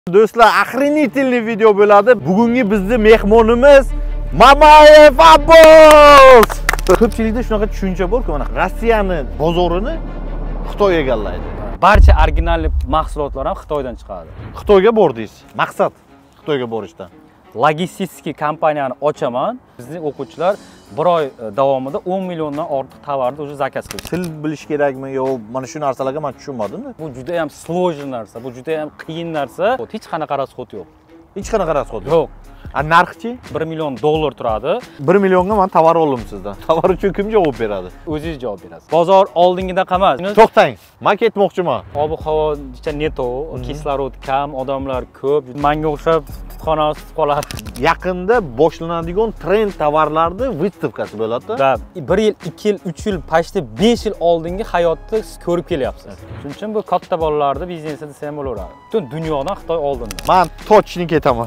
Do'stlar, охренительный video bo'ladi. Bugungi bizni mehmonimiz Mamayev Abbos. Ko'pchilikda shunaqa tushuncha borku, mana Rossiyani bozorini Xitoy egallaydi. Barcha original mahsulotlar ham Xitoydan chiqadi. Xitoyga bordingiz. Maqsad Xitoyga borishdan. Logistik kompaniyani ochaman. Bizning o'quvchilar bir oy davomida 10 milliondan ortiq tovarni o'zi zakaz qildi. Til bilish kerakmi yo mana shu narsalarga men tushunmadim. Bu juda ham sложный narsa, bu juda ham qiyin narsa. Hech qanaqa rasxod yo'q. Hech qanaqa rasxod yo'q. Narxchi $1 million turadi. 1 millionga men tovar oldim sizdan. Tovar uchun kim javob beradi? O'zingiz javob berasiz. Bozor oldingidaqa emas. To'xtang. Men ketmoqchiman. Ob-havo ichida neto, kislorod kam, odamlar ko'p. Menga o'xshab kutubxona ostib qoladi. Yaqinda boshlanadigan trend tovarlarni выставкасы bo'ladi. Da 1 yil, 2 yil, 3 yil, почти 5 yil oldingi hayotni siz ko'rib kelyapsiz. Shuning uchun bu katta bolalarning biznesi desa ham bo'laveradi. Butun dunyodan Xitoy oldinda. Men точно ketaman.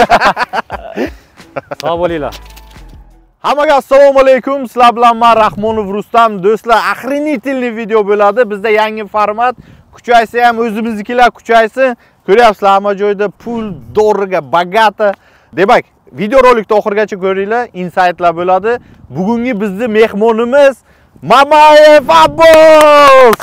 Sog' bo'linglar. Hammaga assalomu alaykum. Sizlar bilan men Rahmonov Rustam. Do'stlar, охренительный video bo'ladi. Bizda yangi format. Kuchaysa ham o'zimiznikilar kuchaysin. Ko'ryapsizlar, hamma joyda pul, doriga, bogata. Demak, video rolikni oxirigacha ko'ringlar, insightlar bo'ladi. Bugungi bizning mehmonimiz Mamayev Abbos.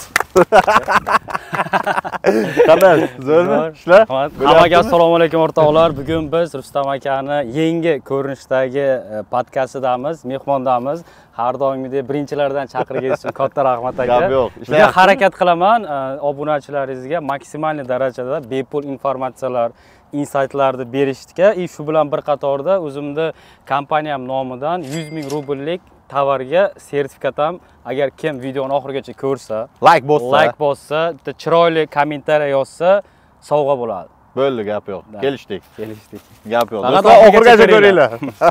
Qanday? Zo'rmi? Ishlar? Hammaga assalomu alaykum o'rtoqlar. Bugun biz Rustam akani yangi ko'rinishdagi podkastidamiz, mehmondamiz. Har doimgidek birinchilardan chaqirganingiz uchun katta rahmat aka. Gap yo'q. Juda harakat qilaman obunachilaringizga maksimal darajada bepul informatsiyalar, insightlarni berishga, shu bilan bir qatorda o'zimni kompaniyam nomidan 100 ming rubllik tovarga sertifikat ham, agar kim videoni oxirigacha ko'rsa, like bossa, chiroyli kommentariy yozsa, sovg'a bo'ladi. Bo'ldi, gap yo'q. Kelishdik. Gap yo'q. Do'stlar, oxirigacha ko'ringlar.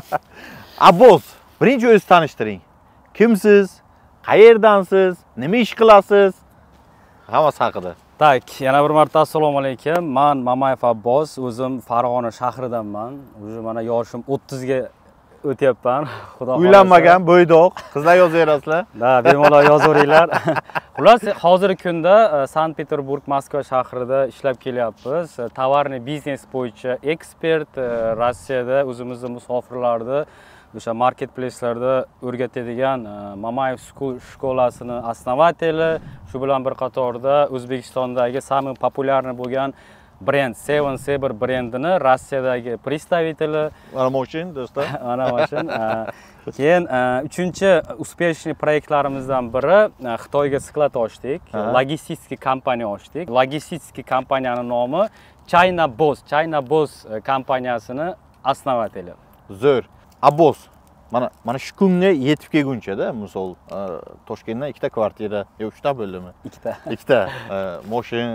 Abbos, birinchi o'zingizni tanishtiring. Kimsiz? Qayerdansiz? Nima ish qilasiz? Hammasi haqida. Tak, yana bir marta assalomu alaykum. Men Mamayev Abbos, o'zim Farg'ona shahridanman. O'zi mana yoshim 30 ga o'tyapman. Xudo xolasa. Uylanmagan, bo'ydoq, qizlar yozaverasizlar. Da, bemalol yozaveringlar. Xullas, hozirgi kunda Sankt-Peterburg, Moskva shahrida ishlab kelyapmiz. Tovarni biznes bo'yicha ekspert, Rossiyada o'zimizning musofirlarni o'sha marketplace'larda o'rgatadigan Mamayev School shkolasini основатели, shu bilan bir qatorda O'zbekistondagi самый populyarniy bo'lgan brend Seven Saber brendini Rossiyadagi представители. Mana moshin, do'stlar. Mana moshin. Keyin uchinchi успешный proyektlarimizdan biri Xitoyga sklad ochdik, logistik kompaniya ochdik. Logistik kompaniyaning nomi China Boss kompaniyasini основатели. Zo'r. Abbos, mana shu kunga yetib kelguncha-da, misol Toshkentda 2 ta kvartira, yo 3 ta bo'ldimi? 2 ta. Moshin,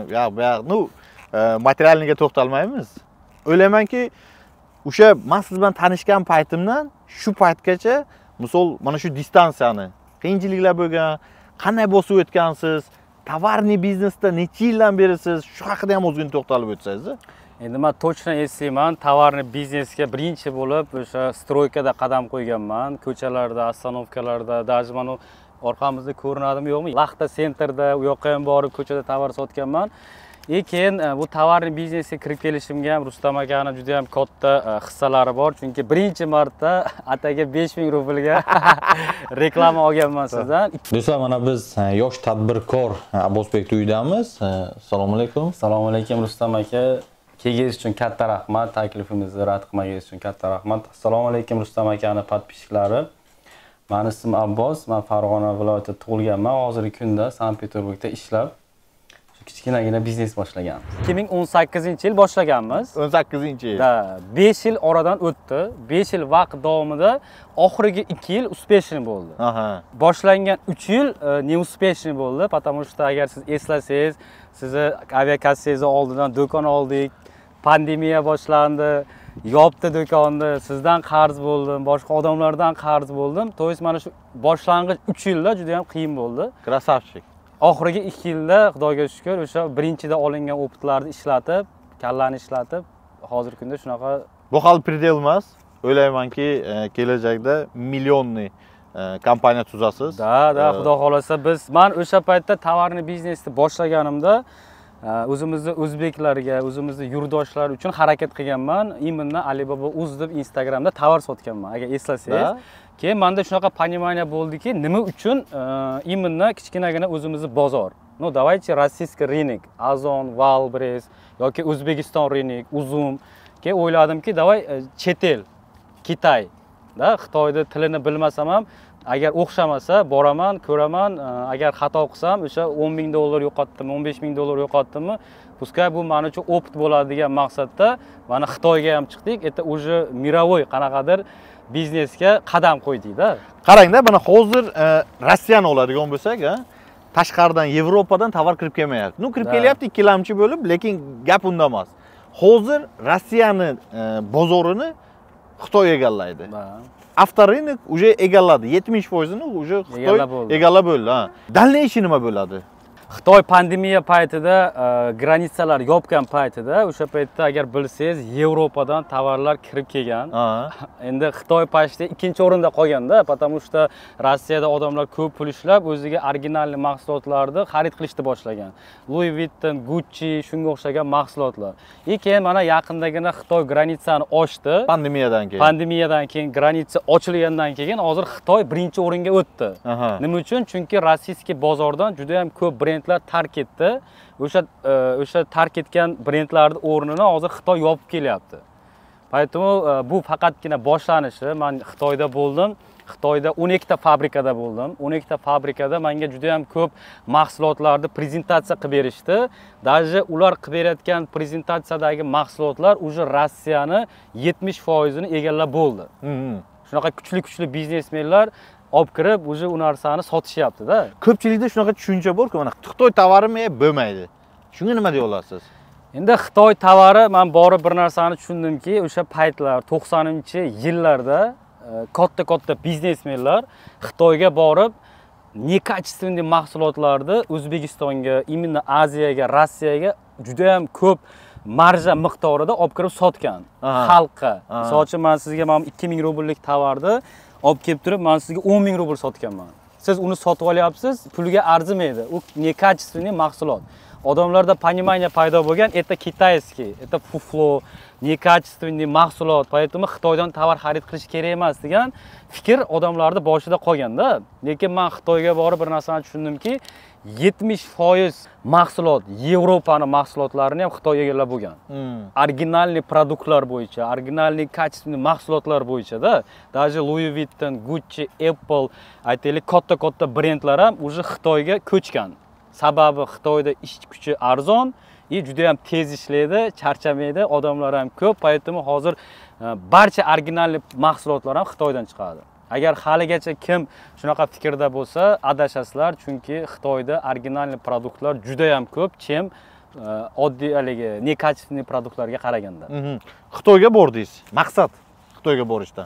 materialniga to'xtalmaymiz. O'ylaymanki, o'sha men siz bilan tanishgan paytimdan shu paytgacha, misol mana shu distansiyani, qiyinchiliklar bo'lgan, qanday bosib o'tgansiz, tovarni biznesda necha yildan berisiz, shu haqida ham o'zingizga to'xtalib o'tsangiz. Endi men точно eslayman, tovarni biznesga birinchi bo'lib o'sha stroykada qadam qo'yganman, ko'chalarda, остановкаларда, даже mana orqamizda ko'rinadimi yo'qmi? Laxta sentrda u yoqqa ham borib ko'chada tovar sotganman. Keyin bu tovarni biznesga kirib kelishimga ham Rustam akani juda ham katta hissalari bor, chunki birinchi marta ataga 5000 rublga reklama olganman sizdan. Do'stlar, mana biz yosh tadbirkor Abbosbek uyidamiz. Assalomu alaykum. Assalomu alaykum Rustam aka. Kelganingiz uchun katta rahmat, taklifimizni rad qilmaganingiz uchun katta rahmat. Assalomu alaykum Rustam akani podpischiklari. Mening ismim Abbos, men Farg'ona viloyatida tug'ilganman. Hozirgi kunda Sankt-Peterburgda ishlab kichkinagina biznes boshlaganmiz. 2018-yil boshlaganmiz. 18-yil. Da, 5 yil oradan o'tdi. 5 yil vaqt davomida oxirgi 2 yil успешный bo'ldi. Boshlangan 3 yil ne успешный bo'ldi, потому что agar siz eslasangiz, sizni aviakassangizni oldidan do'kon oldik, pandemiya boshlandi, yopdi do'konni, sizdan qarz bo'ldim, boshqa odamlardan qarz bo'ldim. To'g'risi mana shu boshlang'ich 3 yilda juda ham qiyin bo'ldi. Krasavchik. Oxirgi 2 yilda Xudoga shukr, o'sha birinchida olingan opitlarni ishlatib, kallani ishlatib, hozirgi kunda shunaqa bu hal predel emas. O'ylaymanki, kelajakda millionni kompaniya tuzasiz. Da, xudo xolasa men o'sha paytda tovarni biznesni boshlaganimda o'zimizni o'zbeklarga, o'zimizni yurtdoshlar uchun harakat qilganman. Именно Alibaba.uz deb Instagramda tovar sotganman, agar eslasangiz. Keyin menda shunaqa понимание bo'ldiki, nima uchun именно kichkinagina o'zimizni bozor. Ну, давайте российский рынок, Ozon, Wildberries yoki O'zbekiston rынок, Uzum. Keyin o'yladimki, давай chet el, Xitoy, da Xitoyda tilini bilmasam ham agar o'xshamasa boraman, ko'raman, agar xato qilsam o'sha $10,000 yo'qotdim, $15,000 yo'qotdimmi, pускай bu men uchun opit bo'ladi degan maqsadda mana Xitoyga ham chiqdik. Это уже мировой qanaqadir biznesga qadam qo'ydik-da. Qarangda, mana hozir Rossiyani oladigan bo'lsak, tashqaridan Yevropadan tovar kirib kelmayapti. Nu kirib kelyapti ikkilamchi bo'lib, lekin gap unda emas. Hozir Rossiyani bozorini Xitoy egallaydi. Avtorынок уже egalladi. 70%ni уже Xitoy egallab bo'ldi. Дальнейший nima bo'ladi? Xitoy pandemiya paytida, granitsalar yopgan paytida, o'sha paytda agar bilsangiz, Yevropadan tovarlar kirib kelgan. Endi Xitoy pashda ikkinchi o'rinda qolganda, потому что Rossiyada odamlar ko'p pul ishlab, o'ziga original mahsulotlarni xarid qilishni boshlagan. Louis Vuitton, Gucci, shunga o'xshagan mahsulotlar. Keyin mana yaqindagina Xitoy granitsani ochdi. Pandemiyadan keyin granitsa ochilgandan keyin hozir Xitoy birinchi o'ringa o'tdi. Nima uchun? Chunki rossiyskiy bozordan juda ham ko'p brendlar tark etdi. O'sha tark etgan brendlarning o'rnini hozir Xitoy yopib kelyapti. Поэтому bu faqatgina boshlanishi. Men Xitoyda bo'ldim. Xitoyda 12 ta fabrikada bo'ldim. 12 ta fabrikada menga juda ham ko'p mahsulotlarni prezentatsiya qilib berishdi. Даже ular qilib berayotgan prezentatsiyadagi mahsulotlar уже Rossiyani 70% ni egallab bo'ldi. Shunaqa kuchli biznesmenlar olib kirib, уже u narsani sotishyapti-da. Ko'pchilikda shunaqa tushuncha bor-ku, mana Xitoy tovarimi bo'lmaydi. Shunga nima deya olasiz? Endi Xitoy tovari, men borib bir narsani tushundimki, o'sha paytlar 90-yillarda katta biznesmenlar Xitoyga borib, nekачественный mahsulotlarni O'zbekistonga, именно Aziyaga, Rossiyaga juda ham ko'p marja miqdorida olib kirib sotgan xalqqa. Misol uchun men sizga 2000 rubllik tovarni olib kelib turib, men sizga 10,000 rubl sotganman. Siz uni sotib olyapsiz, pulga arzimaydi. U nekачественный mahsulot. Odamlarda понимание paydo bo'lgan, это китайский, это fuflo, nekачественный mahsulot. Поэтому Xitoydan tovar xarid qilish kerak emas degan fikr odamlarda boshida qolganda. Lekin men Xitoyga borib bir narsani tushundimki, 70% mahsulot, Yevropaning mahsulotlarini ham Xitoy egallab bo'lgan. Originalniy produktlar bo'yicha, originalniy качественный mahsulotlar bo'yicha-da, даже Louis Vuitton, Gucci, Apple, aytaylik katta brendlar ham уже Xitoyga ko'chgan. Sababi Xitoyda ish kuchi arzon, juda ham tez ishlaydi, charchamaydi, odamlar ham ko'p. Поэтому hozir barcha originalniy mahsulotlar ham Xitoydan chiqadi. Agar haligacha kim shunaqa fikrda bo'lsa, adashasizlar, chunki Xitoyda originalniy produktlar juda ham ko'p, chem oddiy haligi nekачественный produktlarga qaraganda. Xitoyga bordingiz. Maqsad Xitoyga borishdan.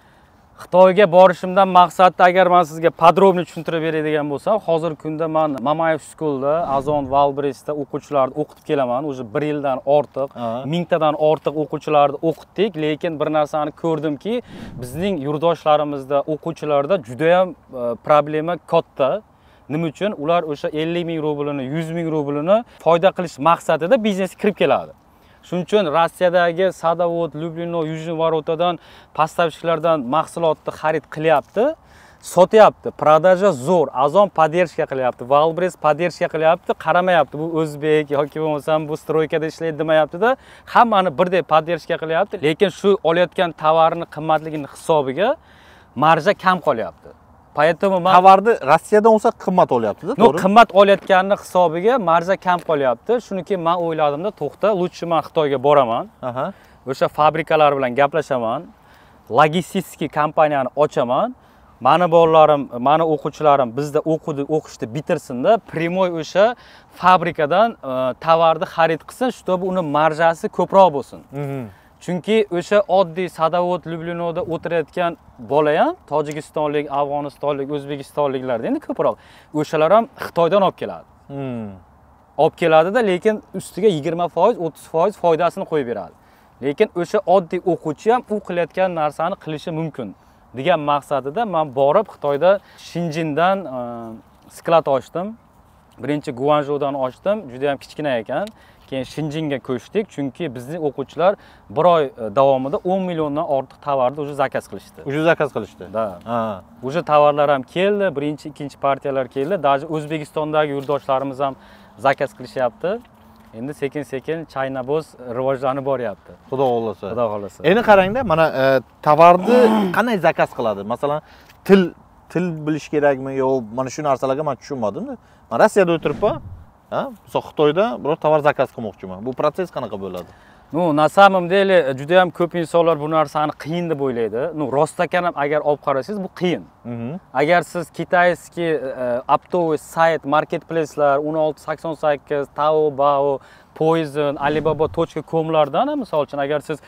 Xitoyga borishimdan maqsadda agar men sizga podrobniy tushuntirib beradigan bo'lsam, hozirgi kunda men Mamayev Schoolda, Ozon, Wildberriesda o'quvchilarni o'qitib kelaman. O'zi 1 yildan ortiq, 1000 tadan ortiq o'quvchilarni o'qitdik, lekin bir narsani ko'rdimki, bizning yurtdoshlarimizda, o'quvchilarda juda ham problema katta. Nima uchun? Ular o'sha 50,000 rublini, 100,000 rublini foyda qilish maqsadida biznesga kirib keladi. Shuning uchun Rossiyadagi Sadovod, Lublino, Yujniy Vorotadan поставщикlardan mahsulotni xarid qilyapti, sotyapti. Prodaja zo'r, Ozon поддержка qilyapti, Wildberries поддержка qilyapti, qaramayapti. Bu o'zbek yoki bo'lmasam bu stroykada ishlaydi demayapti-da, hammani birdek поддержка qilyapti. Lekin shu olayotgan tovarning qimmatligining hisobiga marja kam qolyapti. Поэтому tovarni Rossiyadan olsa qimmat olyapti-da, to'g'ri? No, qimmat olayotganini hisobiga marja kam qolyapti. Shuniki men o'yladimda, to'xta, lutchi men Xitoyga boraman. O'sha fabrikalar bilan gaplashaman. Logistik kompaniyani ochaman. Mani bolalarim, mani o'quvchilarim bizda o'qishni bitirsin-da, primoy o'sha fabrikadan tovarni xarid qilsin, чтобы uni marjasi ko'proq bo'lsin. Chunki o'sha oddiy Sadovod, Lublinoda o'tirayotgan bola ham Tojikistonlik, Afg'onistonlik, O'zbekistonliklar endi ko'proq o'shalar ham Xitoydan olib keladi. Olib keladi-da, lekin ustiga 20%, 30% foydasini qo'yib beradi. Lekin o'sha oddiy o'quvchi ham u qilayotgan narsani qilishi mumkin degan maqsadida men borib Xitoyda Shinjindan sklad ochdim. Birinchi Guanzhoudan ochdim, juda ham kichkina ekan. Keyin Shinjinga ko'chdik, chunki bizning o'quvchilar bir oy davomida 10 milliondan ortiq tovarni o'zi zakaz qilishdi. Уже zakaz qilishdi. Da. Ha. O'sha tovarlar ham keldi, birinchi, ikkinchi partiyalar keldi. Даже O'zbekistondagi yurtdoshlarimiz ham zakaz qilishyapti. Endi sekin-sekin Chinaboz rivojlanib boryapti. Xudo xolasa. Xudo xolasa. Endi qarangda, mana tovarni qanday zakaz qiladi? Masalan, til bilish kerakmi yo mana shu narsalarga men tushunmadim-da. Men Rossiyada o'tiribman, ha? Misol Xitoyda biror tovar zakaz qilmoqchiman. Bu proses qanaqa bo'ladi? Ну, на самом деле juda ham ko'p insonlar bu narsani qiyin deb o'ylaydi. Ну, rostdan ham agar olib qarasangiz bu qiyin. Agar siz kitayskiy optovoy sayt, marketplacelar 1688, Taobao, Poizon, Alibaba.com lardan, misol uchun agar siz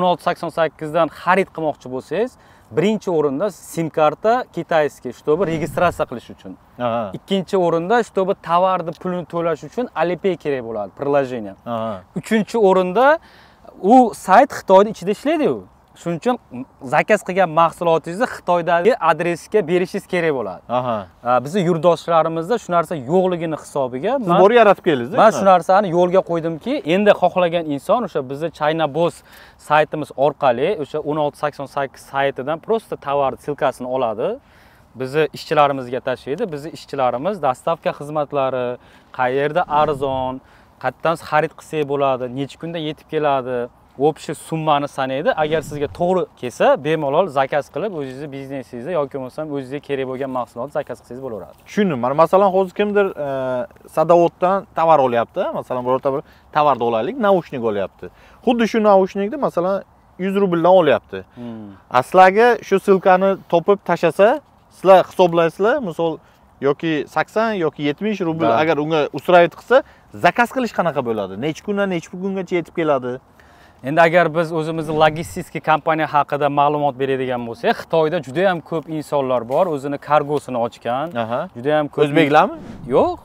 1688 dan xarid qilmoqchi bo'lsangiz, birinchi o'rinda sim karta kitayskiy, чтобы registratsiya qilish uchun. Ikkinchi o'rinda, чтобы tovarni pulini to'lash uchun Alipay kerak bo'ladi, приложение. Uchinchi o'rinda u sayt Xitoyda ichida ishlaydi-ku. Shuning uchun zakaz qilgan mahsulotingizni Xitoydagi adresga berishingiz kerak bo'ladi. Bizning yurtdoshlarimizda shu narsa yo'qligini hisobiga siz borib yaratib keldingiz. Men shu narsani yo'lga qo'ydimki, endi xohlagan inson o'sha bizning Chinaboz saytimiz orqali o'sha 1688 saytidan просто tovar silkasini oladi. Bizni ishchilarimizga tashlaydi. Bizni ishchilarimiz dostavka xizmatlari, qayerda arzon, qayerdan xarid qilsak bo'ladi, necha kunda yetib keladi, общий summani sanaydi. Agar sizga to'g'ri kelsa, bemalol zakaz qilib, o'zingizni biznesingizda yoki bo'lmasam o'zingizga kerak bo'lgan mahsulotni zakaz qilsangiz bo'laveradi. Tushundim. Mana masalan, hozir kimdir sadovatdan tovar olyapti. Masalan, birorta bir tovarni olaylik, naushnik olyapti. Xuddi shu naushnikni masalan 100 rubldan olyapti. Sizlarga shu silkani topib tashasa, sizlar hisoblaysizlar, misol yoki 80 yoki 70 rubl agar unga ustravit qilsa, zakaz qilish qanaqa bo'ladi? Necha kundan necha kungacha yetib keladi? Endi agar biz o'zimizning logistik kompaniya haqida ma'lumot beradigan bo'lsak, Xitoyda juda ham ko'p insonlar bor, o'zini kargosini ochgan. Juda ham ko'p. O'zbeklarmi? Yo'q,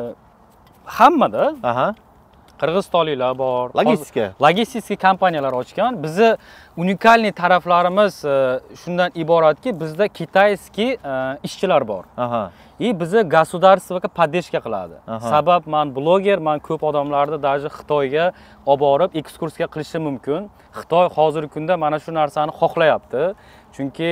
hammada. Qirg'izistonliklar bor. Logistik kompaniyalar ochgan. Bizi unikalniy taraflarimiz shundan iboratki, bizda kitayskiy ishchilar bor. Bizni государствоga поддержка qiladi. Sabab men bloger, men ko'p odamlarni даже Xitoyga olib borib ekskursiya qilishim mumkin. Xitoy hozirgi kunda mana shu narsani xohlayapti. Chunki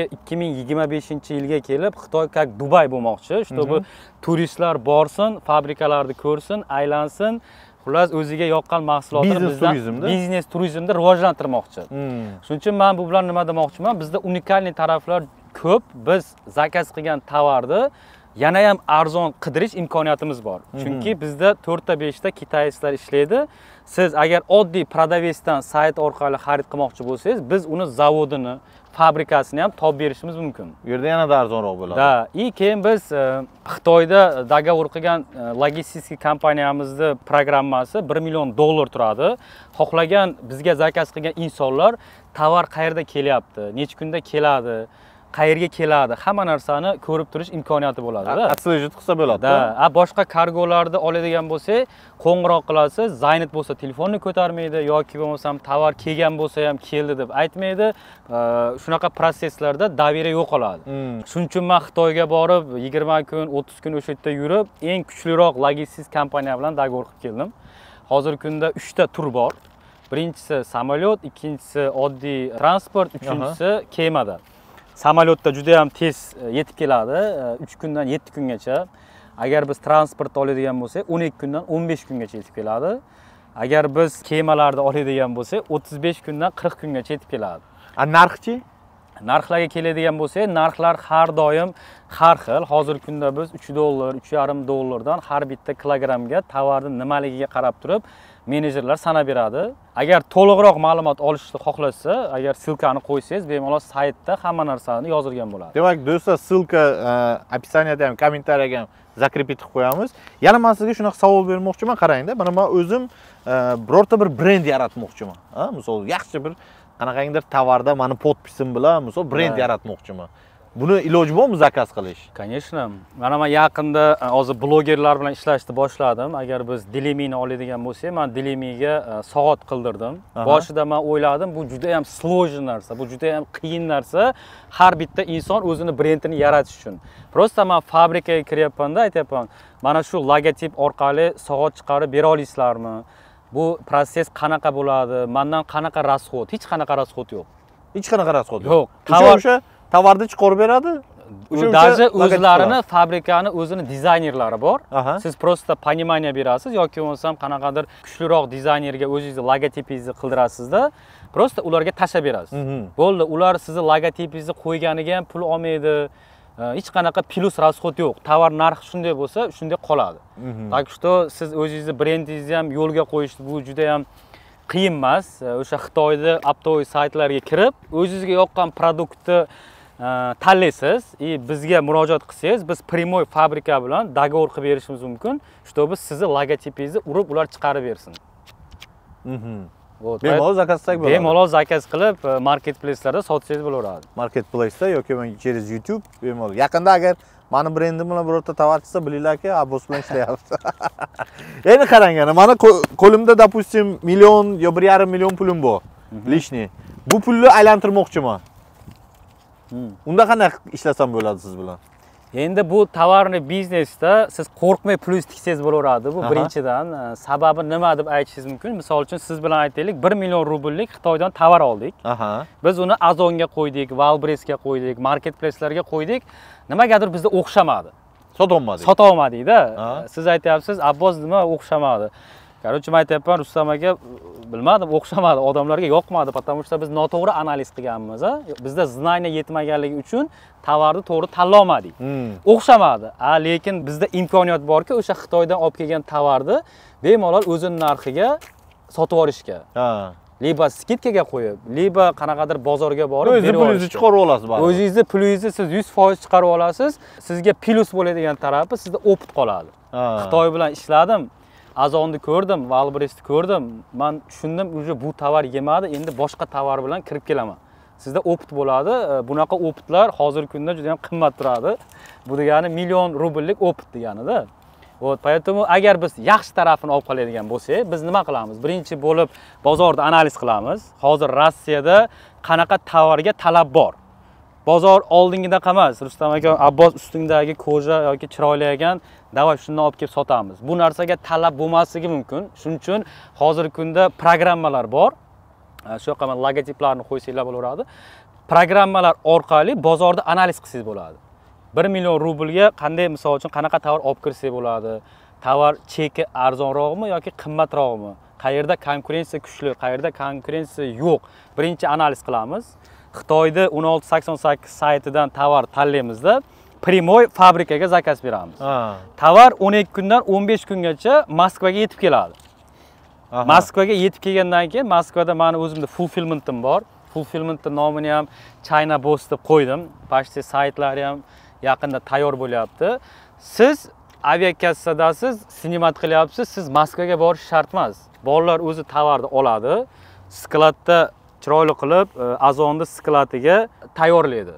2025-yilga kelib Xitoy как Dubay bo'lmoqchi, чтобы turistlar borsin, fabrikalarni ko'rsin, aylansin. Xullas o'ziga yoqqan mahsulotlar biznes turizmda rivojlantirmoqchi. Shuning uchun men bu bilan nima demoqchiman? Bizda unikalniy taraflar ko'p. Biz zakaz qilgan tovarni yana ham arzon qidirish imkoniyatimiz bor. Chunki bizda 4 ta 5 ta kitaysklar ishlaydi. Siz agar oddiy prodavesdan sayt orqali xarid qilmoqchi bo'lsangiz, biz uni zavodini, fabrikasini ham topib berishimiz mumkin. Bu yerda yanada arzonroq bo'ladi. Da, keyin biz Xitoyda dogovor qilgan logistik kompaniyamizning programmasi $1 million turadi. Xohlagan bizga zakaz qilgan insonlar tovar qayerda kelyapti, necha kunda keladi, qayerga keladi, hamma narsani ko'rib turish imkoniyati bo'ladi. Отслеживать qilsa bo'ladi. Da, boshqa kargolarni oladigan bo'lsa, qo'ng'iroq qilasiz, zaynat bo'lsa telefonni ko'tarmaydi yoki bo'lmasam tovar kelgan bo'lsa ham keldi deb aytmaydi. Shunaqa proseslarda davriya yo'qoladi. Shuning uchun men Xitoyga borib 20 kun, 30 kun o'sha yerda yurib, eng kuchliroq logistik kompaniya bilan dogovor qilib keldim. Hozirgi kunda 3 ta tur bor. Birinchisi samolyot, ikkinchisi oddiy transport, uchinchisi kemada. Samolyotda juda ham tez yetib keladi, 3 kundan 7 kungacha. Agar biz transport oladigan bo'lsak, 12 kundan 15 kungacha yetib keladi. Agar biz kemalarda oladigan bo'lsak, 35 kundan 40 kungacha yetib keladi. Narxchi? Narxlarga keladigan bo'lsak, narxlar har doim har xil. Hozirgi kunda biz $3, $3.5 har bitta kilogramga tovarning nimaligiga qarab turib, menejerlar sanab beradi. Agar to'liqroq ma'lumot olishni xohlasa, agar silkani qo'ysangiz, bemalol saytda hamma narsani yozilgan bo'ladi. Demak, do'stlar, silka описаниеda ham, kommentariyaga ham zakripit qilib qo'yamiz. Yana men sizga shunaqa savol bermoqchiman, qarangda. Mana men o'zim birorta bir brend yaratmoqchiman. Misol, yaxshi bir qanaqangidir tovarda meni podpisim bilan, misol, brend yaratmoqchiman. Buni iloji bormi zakaz qilish? Конечно. Mana men yaqinda hozir blogerlar bilan ishlashni boshladim. Agar biz Dilemini oladigan bo'lsak, men Dilemiga soat qildirdim. Boshida men o'yladim, bu juda ham sложный narsa, bu juda ham qiyin narsa. Har bitta inson o'zini brendini yaratish uchun. Prosta men fabrikaga kiryapman-da, aytyapman, mana shu logotip orqali soat chiqarib bera olasizlarmi? Bu proses qanaqa bo'ladi? Mendan qanaqa rasxod? Hech qanaqa rasxod yo'q. Hech qanaqa rasxod yo'q. O'sha tovarni chiqarib beradi. Даже o'zlarini fabrikani o'zini dizaynerlari bor. Siz prosta понимание berasiz yoki bo'lmasam qanaqadir kuchliroq dizaynerga o'zingizni logotipingizni qildirasizda, prosta ularga tashlab berasiz. Bo'ldi, ular sizni logotipingizni qo'yganiga ham pul olmaydi. Hech qanaqa plus расход yo'q. Tovar narxi shunday bo'lsa, shunday qoladi. Так что siz o'zingizni brendingizni ham yo'lga qo'yish bu juda ham qiyin emas. O'sha Xitoyda optoy saytlarga kirib, o'zingizga yoqqan produktni tanlaysiz, bizga murojaat qilsangiz, biz primoy fabrika bilan dogovor qilib berishimiz mumkin, чтобы sizni logotipingizni urib ular chiqarib bersin. Bemalol zakaz qilsak bo'ladi. Bemalol zakaz qilib marketplacelarda sotsangiz bo'laveradi. Marketplace'da yoki через YouTube bemalol. Yaqinda agar mani brendim bilan birorta tovar chiqsa, bilinglarki, Abbos bilan ishlayapti. Endi qarang, mana qo'limda допустим million yo 1,5 million pulim bor. Lishni. Bu pulni aylantirmoqchiman. Unda qanday ishlasam bo'ladi siz bilan? Endi bu tovarni biznesda siz qo'rqmay plus tiksangiz bo'laveradi. Bu birinchidan. Sababi nima deb aytishingiz mumkin? Misol uchun siz bilan aytaylik, 1 million rubllik Xitoydan tovar oldik. Biz uni Amazonga qo'ydik, Wildberriesga qo'ydik, marketplacelarga qo'ydik. Nimagadir bizga o'xshamadi. Sota olmadik. Sota olmadik-da. Siz aytyapsiz, Abbos nima o'xshamadi? Короче, men aytyapman, Rustam aka, bilmadim, o'xshamadi, odamlarga yoqmadi, потому что biz noto'g'ri analiz qilganmiz. Bizda znaniya yetmaganligi uchun tovarni to'g'ri tanlay olmadik. O'xshamadi. Lekin bizda imkoniyat borki, o'sha Xitoydan olib kelgan tovarni bemalol o'zining narxiga sotib olishga. Liba skidkaga qo'yib, liba qanaqadir bozorga borib berib olasiz. O'zingizni chiqarib olasiz baribir. O'zingizni pulingizni siz 100% chiqarib olasiz. Sizga plus bo'ladigan tarafi sizda opit qoladi. Xitoy bilan ishladim. Amazonni ko'rdim, Wildberriesni ko'rdim. Men tushundim, uje bu tovar yemadi, endi boshqa tovar bilan kirib kelaman. Sizda opit bo'ladi. Bunaqa opitlar hozirgi kunda juda ham qimmat turadi. Bu degani million rubllik opit degani-da. Поэтому agar biz yaxshi tarafini olib qoladigan bo'lsak, biz nima qilamiz? Birinchi bo'lib bozorda analiz qilamiz. Hozir Rossiyada qanaqa tovarga talab bor? Bozor oldingidaqa emas. Rustam aka, Abbos ustingdagi koja yoki chiroyli ekan, davay shundan olib kelib sotamiz. Bu narsaga talab bo'lmasligi mumkin. Shuning uchun hozirgi kunda programmalar bor. Shu yoqqa men logotiplarni qo'ysanglar bo'laveradi. Programmalar orqali bozorda analiz qilsangiz bo'ladi. 1 million rublga qanday, misol uchun, qanaqa tovar olib kirsak bo'ladi? Tovar cheki arzonroqmi yoki qimmatroqmi? Qayerda konkurensiya kuchli, qayerda konkurensiya yo'q? Birinchi analiz qilamiz. Xitoyda 1688 saytidan tovar tanlaymizda, primoy fabrikaga zakaz beramiz. Tovar 12 kundan 15 kungacha Moskvaga yetib keladi. Moskvaga yetib kelgandan keyin Moskvada meni o'zimda fulfillmentim bor. Fulfillmentning nomini ham China Boss deb qo'ydim. Почти saytlari ham yaqinda tayyor bo'lyapti. Siz aviakassadasiz, sinimat qilyapsiz, siz Moskvaga borish shart emas. Bolalar o'zi tovarni oladi, skladda chiroyli qilib, Amazonda skladiga tayyorlaydi.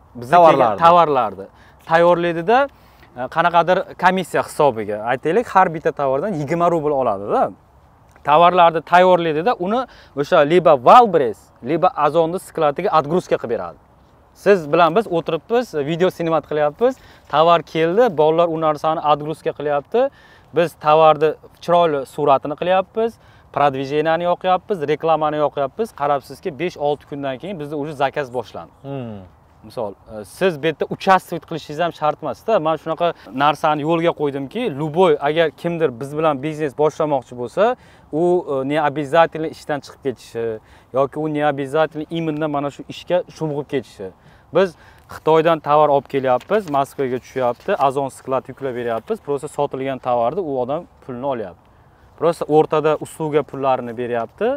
Bizga tovarlarni tayyorlaydi-da, qanaqadir komissiya hisobiga. Aytaylik, har bitta tovardan 20 rubl oladi-da. Tovarlarni tayyorlaydi-da, uni o'sha liba Wildberries, liba Amazonda skladiga отгрузка qilib beradi. Siz bilan biz o'tiribmiz, video sinimat qilyapmiz. Tovar keldi, bolalar u narsani отгрузка qilyapti. Biz tovarni chiroyli suratini qilyapmiz. Продвиженияni yoqyapmiz, reklamani yoqyapmiz. Qarabsizki, 5-6 kundan keyin bizda o'sha zakaz boshlandi. Misol, siz bu yerda участвовать qilishingiz ham shart emas-da. Men shunaqa narsani yo'lga qo'ydimki, любой agar kimdir biz bilan biznes boshlamoqchi bo'lsa, u ne обязательно ishdan chiqib ketishi yoki u ne обязательно именно mana shu ishga sho'ng'ib ketishi. Biz Xitoydan tovar olib kelyapmiz, Moskvaga tushyapti, Amazon sklad yuklab beryapmiz, prosta sotilgan tovarni u odam pulni olyapti. Prosta o'rtada usluga pullarini beryapti.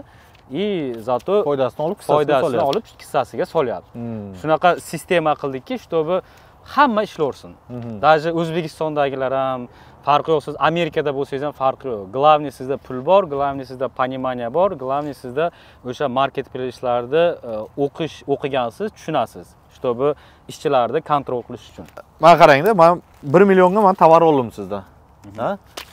Zato foydasini olib kissasiga solyapti. Shunaqa sistema qildikki, чтобы hamma ishlayversin. Даже O'zbekistondagilar ham farqi yo'q. Siz Amerikada bo'lsangiz ham farqi yo'q. Главный sizda pul bor, главный sizda понимание bor, главный sizda o'sha marketplace'larda o'qigansiz, tushunasiz. Чтобы ishchilarni kontrol qilish uchun. Mana qarangda, men 1 millionga men tovar oldim sizdan. Ha?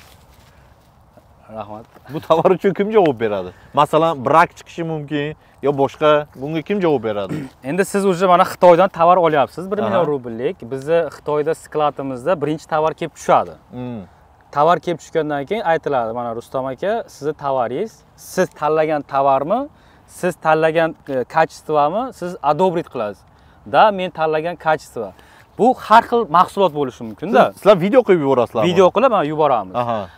Rahmat. Bu tovar uchun kim javob beradi? Masalan, brak chiqishi mumkin yo boshqa, bunga kim javob beradi? Endi siz уже mana Xitoydan tovar olyapsiz, 1 million rubllik. Bizni Xitoyda sklatimizda birinchi tovar kelib tushadi. Tovar kelib tushgandan keyin aytiladi, mana Rustam aka, sizning tovaringiz, siz tanlagan tovarmi, siz tanlagan kачествоmi, siz одобрить qilasiz. Da men tanlagan kачество. Bu har xil mahsulot bo'lishi mumkin-da. Sizlar video qo'yib yuborasizlarmi? Video qilib mana yuboramiz.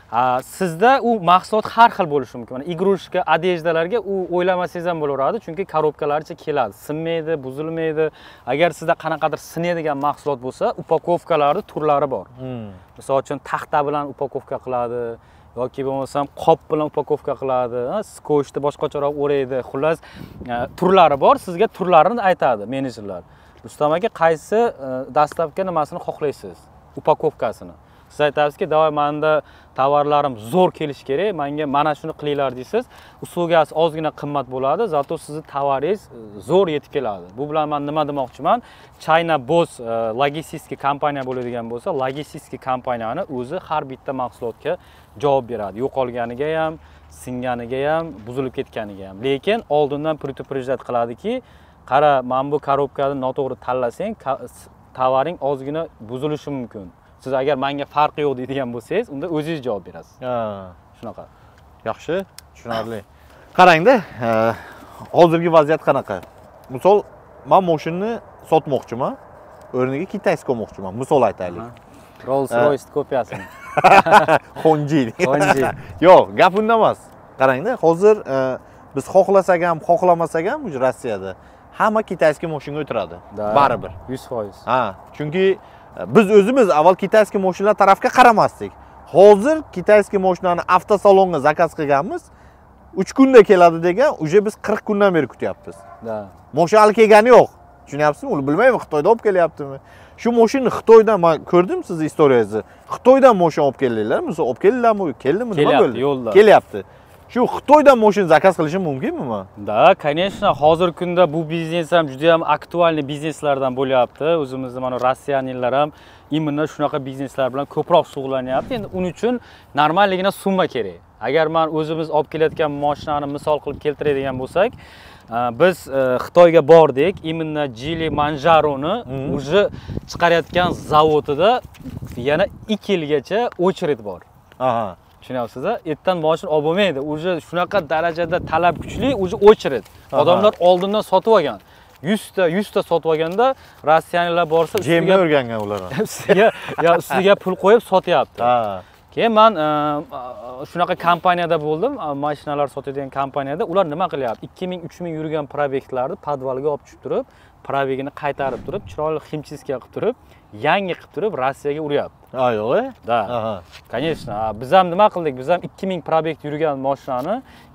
Sizda u mahsulot har xil bo'lishi mumkin. Mana igrushka, adejdalarga u o'ylamasangiz ham bo'laveradi, chunki korobkalarcha keladi. Sinmaydi, buzilmaydi. Agar sizda qanaqadir sinadigan mahsulot bo'lsa, upakovkalarning turlari bor. Misol uchun taxta bilan upakovka qiladi. Yoki bo'lmasam qop bilan upakovka qiladi, skochni boshqacharoq o'raydi. Xullas, turlari bor, sizga turlarini aytadi menejerlar. Rustam aka, qaysi dastlabki nimasini xohlaysiz? Upakovkasini. Siz aytasizki, "Davay, menda tovarlarim zo'r kelish kerak, menga mana shuni qilinglar" deysiz. Usulgasi ozgina qimmat bo'ladi, zato sizning tovaringiz zo'r yetib keladi. Bu bilan men nima demoqchiman? China Boss logistik kompaniya bo'ladigan bo'lsa, logistik kompaniyani o'zi har bitta mahsulotga javob beradi. Yo'qolganiga ham, singaniga ham, buzilib ketganiga ham. Lekin oldindan предупреждать qiladiki, qara, men bu korobkani noto'g'ri tanlasang, tovaring ozgina buzilishi mumkin. Siz agar menga farqi yo'q deydigan bo'lsangiz, unda o'zingiz javob berasiz. Shunaqa. Yaxshi, tushunarli. Qarangda, hozirgi vaziyat qanaqa? Misol, men mashinani sotmoqchiman, o'rniga kitayskiy olmoqchiman. Misol aytaylik. Rolls-Royce kopiyasini. Honji. Honji. Yo'q, gap unda emas. Qarangda, hozir biz xohlasak ham, xohlamasak ham Rossiyada hamma kitayskiy mashinaga o'tiradi. Baribir. 100%. Ha, chunki biz o'zimiz avval kitayskiy mashinalar tarafga qaramasdik. Hozir kitayskiy mashinani avtosalonga zakaz qilganmiz. 3 kunda keladi degan, uje biz 40 kundan beri kutyapmiz. Da. Mashina hali kelgani yo'q. Tushunyapsizmi? Uni bilmayman, Xitoyda olib kelyaptimi? Shu mashinani Xitoydan men ko'rdim siz istoriyangizni. Xitoydan mashina olib keldinglar, misol olib keldinglarmi? Keldimi? Nima bo'ldi? Yo'lda. Kelyapti. Shu Xitoydan mashina zakaz qilishim mumkinmi men? Da, конечно, hozirgi kunda bu biznes ham juda ham aktualniy bizneslardan bo'lyapti. O'zimizning mana rossiyaliklar ham imенно shunaqa bizneslar bilan ko'proq shug'ullanyapti. Endi uning uchun normalligina summa kerak. Agar men o'zimiz olib kelayotgan mashinani misol qilib keltiradigan bo'lsak, biz Xitoyga bordik, imенно Geely Manjaroni уже chiqarayotgan zavodida yana 2 yilgacha очередь bor. Aha. Tushunyapsiz-a? Ertan mashina olib bo'lmaydi. Уже shunaqa darajada talab kuchli, уже очередь. Odamlar oldindan sotib olgan. 100 ta sotib olganda rossiyaliklar borsa, jemga o'rgangan ular. ustiga pul qo'yib sotyapti. Ha. Keyin men shunaqa kompaniyada bo'ldim, mashinalar sotadigan kompaniyada. Ular nima qilyapti? 2000-3000 yurgan probektlarni podvalga olib tushib turib, probegini qaytarib turib, chiroyli химчистка qilib turib, yangi qilib turib Rossiyaga uryapti. Ha, yo'q-e? Da. Конечно. Biz ham nima qildik? Biz ham 2000 probekt yurgan mashinani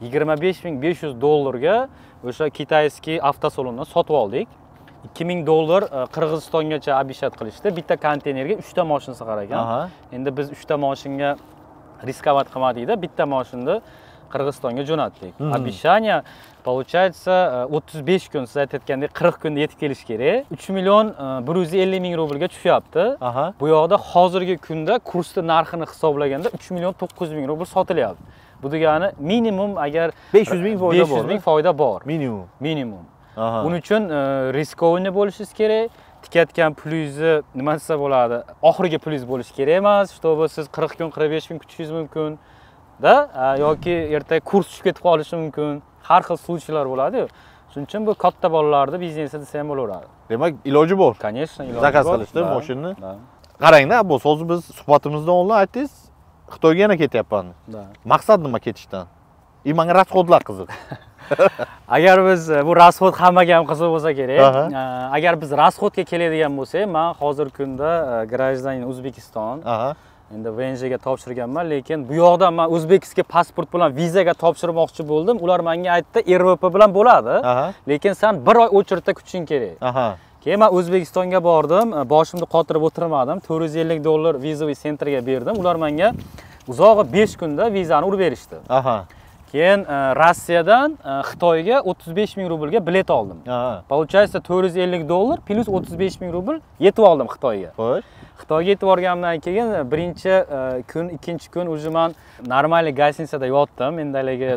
$25500 ga o'sha kitayskiy avtosalondan sotib oldik. $2000 Qirg'izistongacha обещать qilishdi. Bitta konteynerga 3 ta mashina sig'ar ekan. Endi biz 3 ta mashinga riskovat qilmadik-da, bitta mashinani Qirg'izistonga jo'natdik. Обещание получается 35 kun, siz aytayotgandek 40 kunda yetib kelish kerak. 3 million 150 ming rublga tushyapti. Bu yoqda hozirgi kunda kursni narxini hisoblaganda 3 million 900 ming rubl sotilyapti. Bu degani minimum agar 500 ming foyda bor. 500 ming foyda bor. Minimum. Uning uchun riskovni bo'lishingiz kerak. Tikayotgan pulingizni nima desa bo'ladi? Oxirgi pulingiz bo'lishi kerak emas, чтобы siz 40 kun, 45 kun kutishingiz mumkin. Da yoki ertaga kurs tushib ketib qolishi mumkin. Har xil случайлар bo'ladi-ku. Shuning uchun bu katta bolalarning biznesi desa ham bo'laveradi. Demak, iloji bor. Конечно, iloji bor. Zakaz qilishdi mashinani. Qarangda, bu hozir biz suhbatimizdan oldin aytdingiz, Xitoyga yana ketyapman. Maqsad nima ketishdan? Menga rasxodlar qiziq. Agar biz bu rasxod hammaga ham qiziq bo'lsa kerak. Agar biz rasxodga keladigan bo'lsak, men hozirgi kunda гражданин O'zbekiston. Endi VNJga topshirganman, lekin bu yoqda men o'zbekskiy pasport bilan vizaga topshirmoqchi bo'ldim. Ular menga aytdi, RVP bilan bo'ladi, lekin sen 1 oy очередda kutishing kerak. Keyin men O'zbekistonga bordim, boshimni qotirib o'tirmadim. $450 vizaviy sentrga berdim. Ular menga uzog'i 5 kunda vizani urib berishdi. Aha. Keyin Rossiyadan Xitoyga 35 ming rublga bilet oldim. Получается $450 plus 35 ming rubl yetib oldim Xitoyga. Xo'sh. Xitoyga yetib borganimdan keyin birinchi kun, ikkinchi kun уже men normal gостиницада yotdim. Mendaligi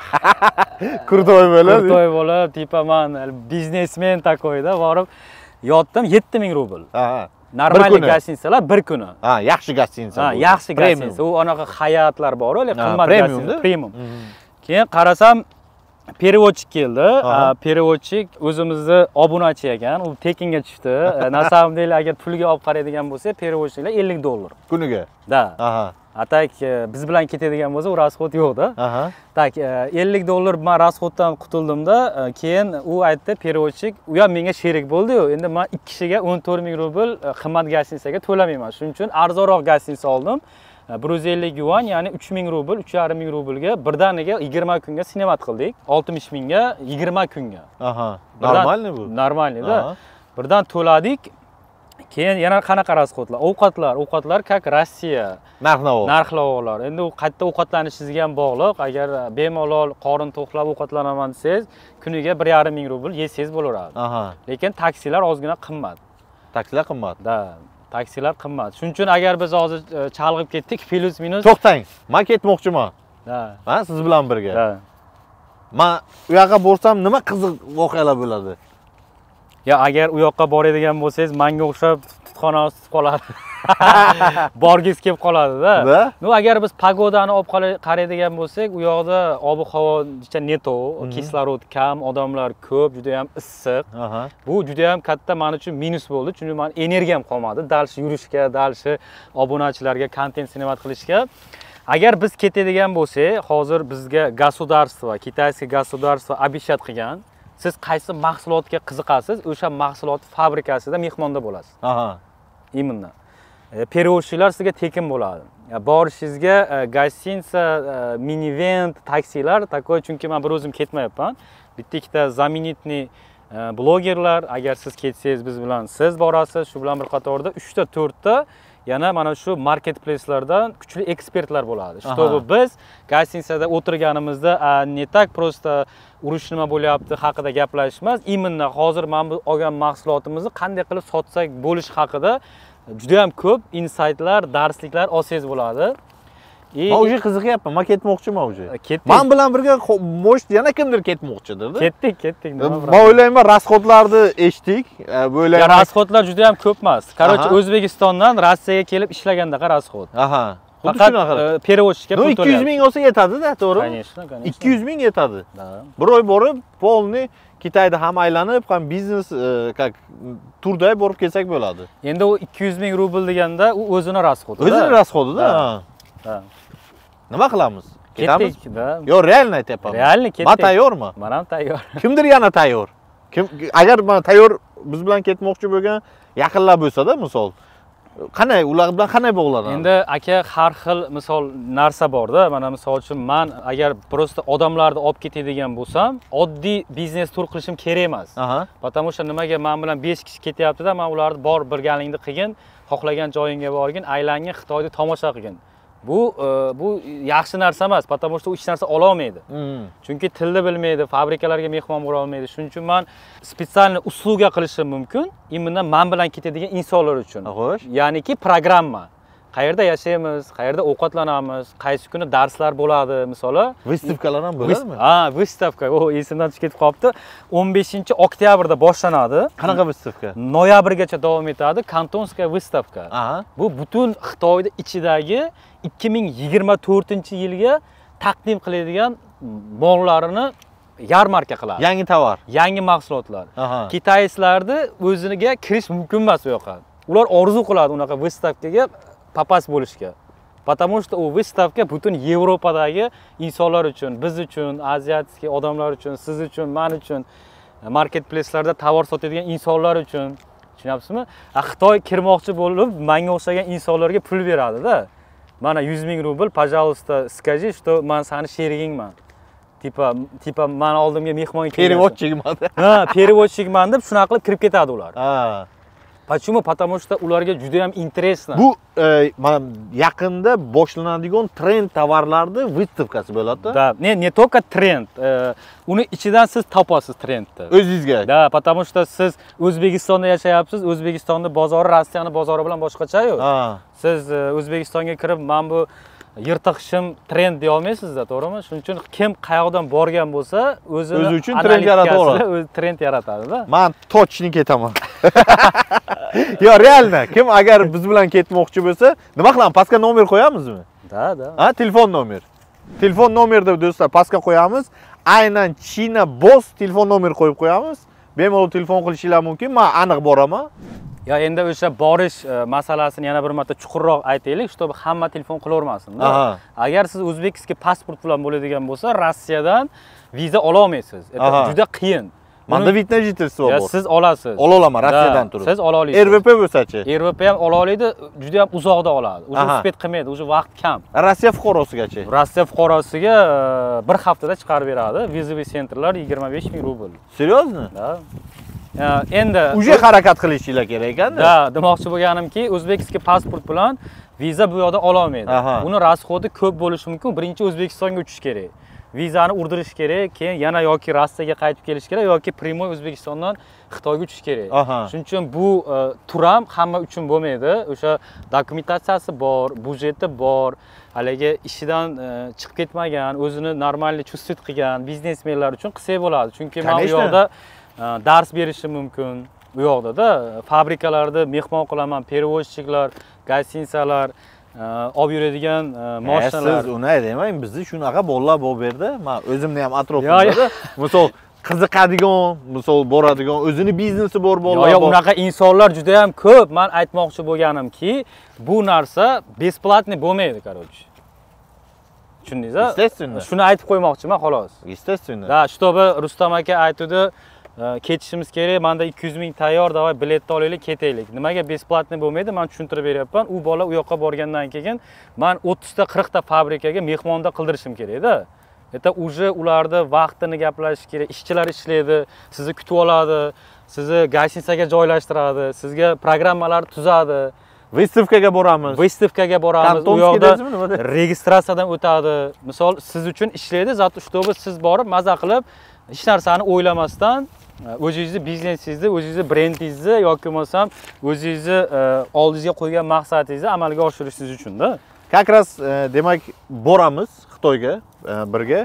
Kurtoy bo'lib. Kurtoy bo'lib, tipa men biznesmen takoyda borib yotdim 7 ming rubl. Aha. Normal gостиницаlar bir kuni. Ha, yaxshi gостиница. Ha, yaxshi gостиница. U anaqa hayatlar bor, o'li qimmat gостиница, premium. Keyin qarasam переводчик keldi. Переводчик o'zimizni obunachi ekan. U tekinga tushdi. Nasamdaylar agar pulga olib qaraydigan bo'lsa, переводчикlar $50 kuniga. Da. Aha. Atak biz bilan ketadigan bo'lsa, u rasxod yo'qda. Aha. Tak, $50 men rasxoddan qutuldimda, keyin u aytdi переводчик, u ham menga sherik bo'ldi-yu. Endi men 2 kishiga 14 ming rubl qimmat gостиницаga to'lamayman. Shuning uchun arzonroq gостиница oldim. 150 yuan, ya'ni 3 ming rubl, 3,5 ming rublga birdaniga 20 kunga sinemat qildik. 60 mingga 20 kunga. Aha. Normalmi bu? Normalmi-da. Birdan to'ladik. Keyin yana qanaqa rasxodlar? Ovqatlar как Rossiya. Narx-navolar. Endi u qayerda ovqatlanishingizga ham bog'liq. Agar bemalol qorin to'qlab ovqatlanaman desangiz, kuniga 1,5 ming rubl yesangiz bo'laveradi. Aha. Lekin taksilar ozgina qimmat. Taksilar qimmat. Da. Taksilar qimmat. Shuning uchun agar biz hozir chalg'ib ketdik, plus minus. To'xtang. Men ketmoqchiman. Da. Men siz bilan birga. Da. Men u yoqqa borsam nima qiziq voqealar bo'ladi? Ya agar u yoqqa boradigan bo'lsangiz, menga o'xshab tutxona ostib qoladi. Borgiz kelib qoladi-da. No, agar biz pagodani olib qaraydigan bo'lsak, u yoqda ob-havo juda neto, kislorod kam, odamlar ko'p, juda ham issiq. Bu juda ham katta men uchun minus bo'ldi, chunki men energiyam qolmadi, dalshi yurishga, dalshi obunachilarga kontent sinemat qilishga. Agar biz ketadigan bo'lsak, hozir bizga государство, kitayskiy государство обещать qilgan, siz qaysi mahsulotga qiziqasiz, o'sha mahsulot fabrikasida mehmonda bo'lasiz. Aha. Именно. Перевозчиlar sizga tekin bo'ladi. Borishingizga gостиница, minivent, taksilar takoy, chunki men bir o'zim ketmayapman. Bitta ikkita знаменитный blogerlar, agar siz ketsangiz biz bilan siz borasiz, shu bilan bir qatorda 3 ta 4 ta yana mana shu marketplace'lardan kuchli ekspertlar bo'ladi. Чтобы biz gостиницада o'tirganimizda не так просто urush nima bo'lyapti haqida gaplashish emas, именно hozir men bu olgan mahsulotimizni qanday qilib sotsak bo'lish haqida juda ham ko'p insightlar, darsliklar olsangiz bo'ladi. Men o'sha qiziqyapman, men ketmoqchiman o'sha. Ketdik. Men bilan birga mo'sh yana kimdir ketmoqchidir-da. Ketdik. Men o'ylayman, rasxodlarni eshitdik. Ya rasxodlar juda ham ko'p emas. Короче, O'zbekistondan Rossiyaga kelib ishlagandaqa rasxod. Aha. Faqat переводчикka pul to'laydi. 200 ming olsa yetadi-da, to'g'rimi? Конечно. 200 ming yetadi. Bir oy borib, polni Kitayda ham aylanib, ham biznes как turda borib kelsak bo'ladi. Endi u 200 ming rubl deganda u o'zini rasxodi. O'zini rasxodi-da. Ha. Nima qilamiz? Ketamiz? Yo, realni aytyapman. Realni ketdik. Men tayyorman. Men ham tayyor. Kimdir yana tayyor? Agar men tayyor biz bilan ketmoqchi bo'lgan yaqinlar bo'lsa-da, misol qanday ular bilan qanday bog'lanadi? Endi aka har xil misol narsa bor-da. Mana misol uchun men agar prosta odamlarni olib ketadigan bo'lsam, oddiy biznes tur qilishim kerak emas. Потому что nimaga men bilan 5 kishi ketyapti-da, men ularni bor birgalikda qilgin, xohlagan joyingga borgin, aylangin, Xitoyni tomosha qilgin. Bu yaxshi narsa emas, потому что u hech narsa ola olmaydi. Chunki tilni bilmaydi, fabrikalarga mehmon bo'la olmaydi. Shuning uchun men spetsial usluga qilishim mumkin, именно men bilan ketadigan insonlar uchun. Ya'niki programma. Qayerda yashaymiz, qayerda ovqatlanamiz, qaysi kuni darslar bo'ladi, masalan. Выставkalar ham bo'ladimi? Ha, выставка. O esimdan chiqib ketib qolibdi. 15-oktyabrda boshlanadi. Qanaqa выставка? Noyabrgacha davom etadi. Kantonskaya выставка. Bu butun Xitoyda ichidagi 2024-yilga taqdim qiladigan mollarini yarmarka qiladi. Yangi tovar, yangi mahsulotlar. Kitayslarni o'ziniga kirish mumkin emas bu yoqqa. Ular orzu qiladi unaqa выставкаga попасть bo'lishga. Потому что u выставка butun Yevropadagi insonlar uchun, biz uchun, aziyatskiy odamlar uchun, siz uchun, men uchun, marketplace'larda tovar sotadigan insonlar uchun. Tushunyapsizmi? Xitoy kirmoqchi bo'lib, menga o'xshagan insonlarga pul beradi-da. Mana 100 ming rubl, пожалуйста, скажи, что men seni sherigingman. tipa men oldimga mehmon kelgan. Переводчигman. Ha, переводчигman deb shunaqa qilib kirib ketadi ular. Ha. Почему? Потому что ularga juda ham интересно. Bu mana yaqinda boshlanadigan trend tovarlarni выставкасы bo'ladi. Да, не только тренд, uni ichidan siz topasiz trendni. O'zingizga. Да, потому что siz O'zbekistonda yashayapsiz. O'zbekistonning bozori Rossiyaning bozori bilan boshqacha-yu. Ha. Siz O'zbekistonga kirib, men bu yirtiq shim trend deya olmaysiz-da, to'g'rimi? Shuning uchun kim qayoqdan borgan bo'lsa, o'zi uchun trend yaratadi. O'zi trend yaratadi-da. Men точно ketaman. Yo, realno, kim agar biz bilan ketmoqchi bo'lsa, nima qilamiz? Pastga nomer qo'yamizmi? Da. Ha, telefon nomer. Telefon nomerda do'stlar pastga qo'yamiz. Aynan China Boss telefon nomer qo'yib qo'yamiz. Bemalol telefon qilishinglar mumkin. Men aniq boraman. Ya endi o'sha borish masalasini yana bir marta chuqurroq aytaylik, чтобы hamma telefon qilavermasin-da. Agar siz o'zbekskiy pasport bilan bo'ladigan bo'lsa, Rossiyadan viza ola olmaysiz. Juda qiyin. Menda vitna жительство bor. Siz olasiz. Ola olaman Rossiyadan turib. Siz ola olasiz. RVP bo'lsa-chi? RVP ham ola oladi, juda ham uzoqda oladi. O'sha uspet qilmaydi, o'sha vaqt kam. Rossiya fuqarosigachi? Rossiya fuqarosiga bir haftada chiqarib beradi. Vizaviy sentrlar 25 ming rubl. Серьезно? Da. Endi Uje harakat qilishinglar kerak ekan-da. Da, demoqchi bo'lganimki, o'zbekskiy pasport bilan viza bu yoqda ola olmaydi. Uni rasxodi ko'p bo'lishi mumkin. Birinchi O'zbekistonga uchish kerak. Vizani urdirish kerak, keyin yana yoki Rossiyaga qaytib kelish kerak yoki primoy O'zbekistondan Xitoyga uchish kerak. Shuning uchun bu tur ham hamma uchun bo'lmaydi. O'sha dokumentatsiyasi bor, budjeti bor, haligi ishidan chiqib ketmagan, o'zini normal chuvstvet qilgan biznesmenlar uchun qilsak bo'ladi. Chunki men bu yoqda dars berishim mumkin. Bu yoqda-da fabrikalarda mehmon qilaman, перевозчиклар, gostinsalar, olib yuradigan mashinalar. Siz uni demang, bizni shunaqa bolalar bo'lib berdi. Men o'zimni ham atrofimda, misol qiziqadigan, misol boradigan, o'zini biznesi bor bolalar bor. Unaqa insonlar juda ham ko'p. Men aytmoqchi bo'lganimki, bu narsa бесплатный bo'lmaydi, короче. Tushundingizmi? Естественно. Shuni aytib qo'ymoqchiman, xolos. Естественно. Da, чтобы Rustam aka aytdi, ketishimiz kerak, menda 200 ming tayyor, davay biletni olaylik, ketaylik. Nimaga besplatniy bo'lmaydi? Men tushuntirib beryapman. U bola u yoqqa borgandan keyin men 30 ta 40 ta fabrikaga mehmonda qildirishim kerak-da. Это уже ularda vaqtini gaplashish kerak. Ishchilar ishlaydi, sizni kutib oladi, sizni gostinsaga joylashtiradi, sizga programmalar tuzadi. Выставкаga boramiz. Выставкаga boramiz. U yoqda registratsiyadan o'tadi. Misol, siz uchun ishlaydi, zato чтобы siz borib maza qilib hech narsani o'ylamasdan o'zingizni biznesingizni, o'zingizni brendingizni yoki bo'lmasam o'zingizni oldingizga qo'ygan maqsadingizni amalga oshirishingiz uchun-da. Как раз demak boramiz Xitoyga birga.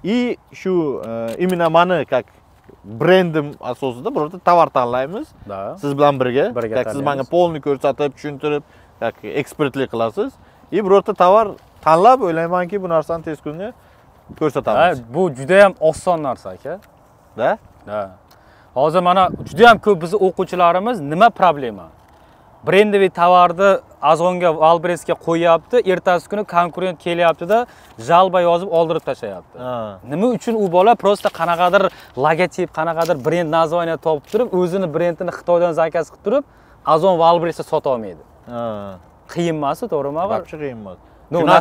И shu именно mani как brendim asosida birorta tovar tanlaymiz. Siz bilan birga. Siz menga polni ko'rsatib, tushuntirib, ekspertlik qilasiz. И birorta tovar tanlab o'ylaymanki, bu narsani tez kunda ko'rsatamiz. Bu juda ham oson narsa aka. Da? Da. Hozir mana juda ham ko'p bizning o'quvchilarimiz nima problema? Brendoviy tovarni Azonga, Valbrestga qo'yapti, ertasi kuni konkurent kelyapti-da, jalba yozib oldirib tashlayapti. Nima uchun u bola prosta qanaqadir logotip, qanaqadir brend nazvani topib turib, o'zini brendini Xitoydan zakaz qilib turib, Azon, Valbrestga sota olmaydi. Qiyin emas, to'g'rimi? Вообще qiyin emas. Na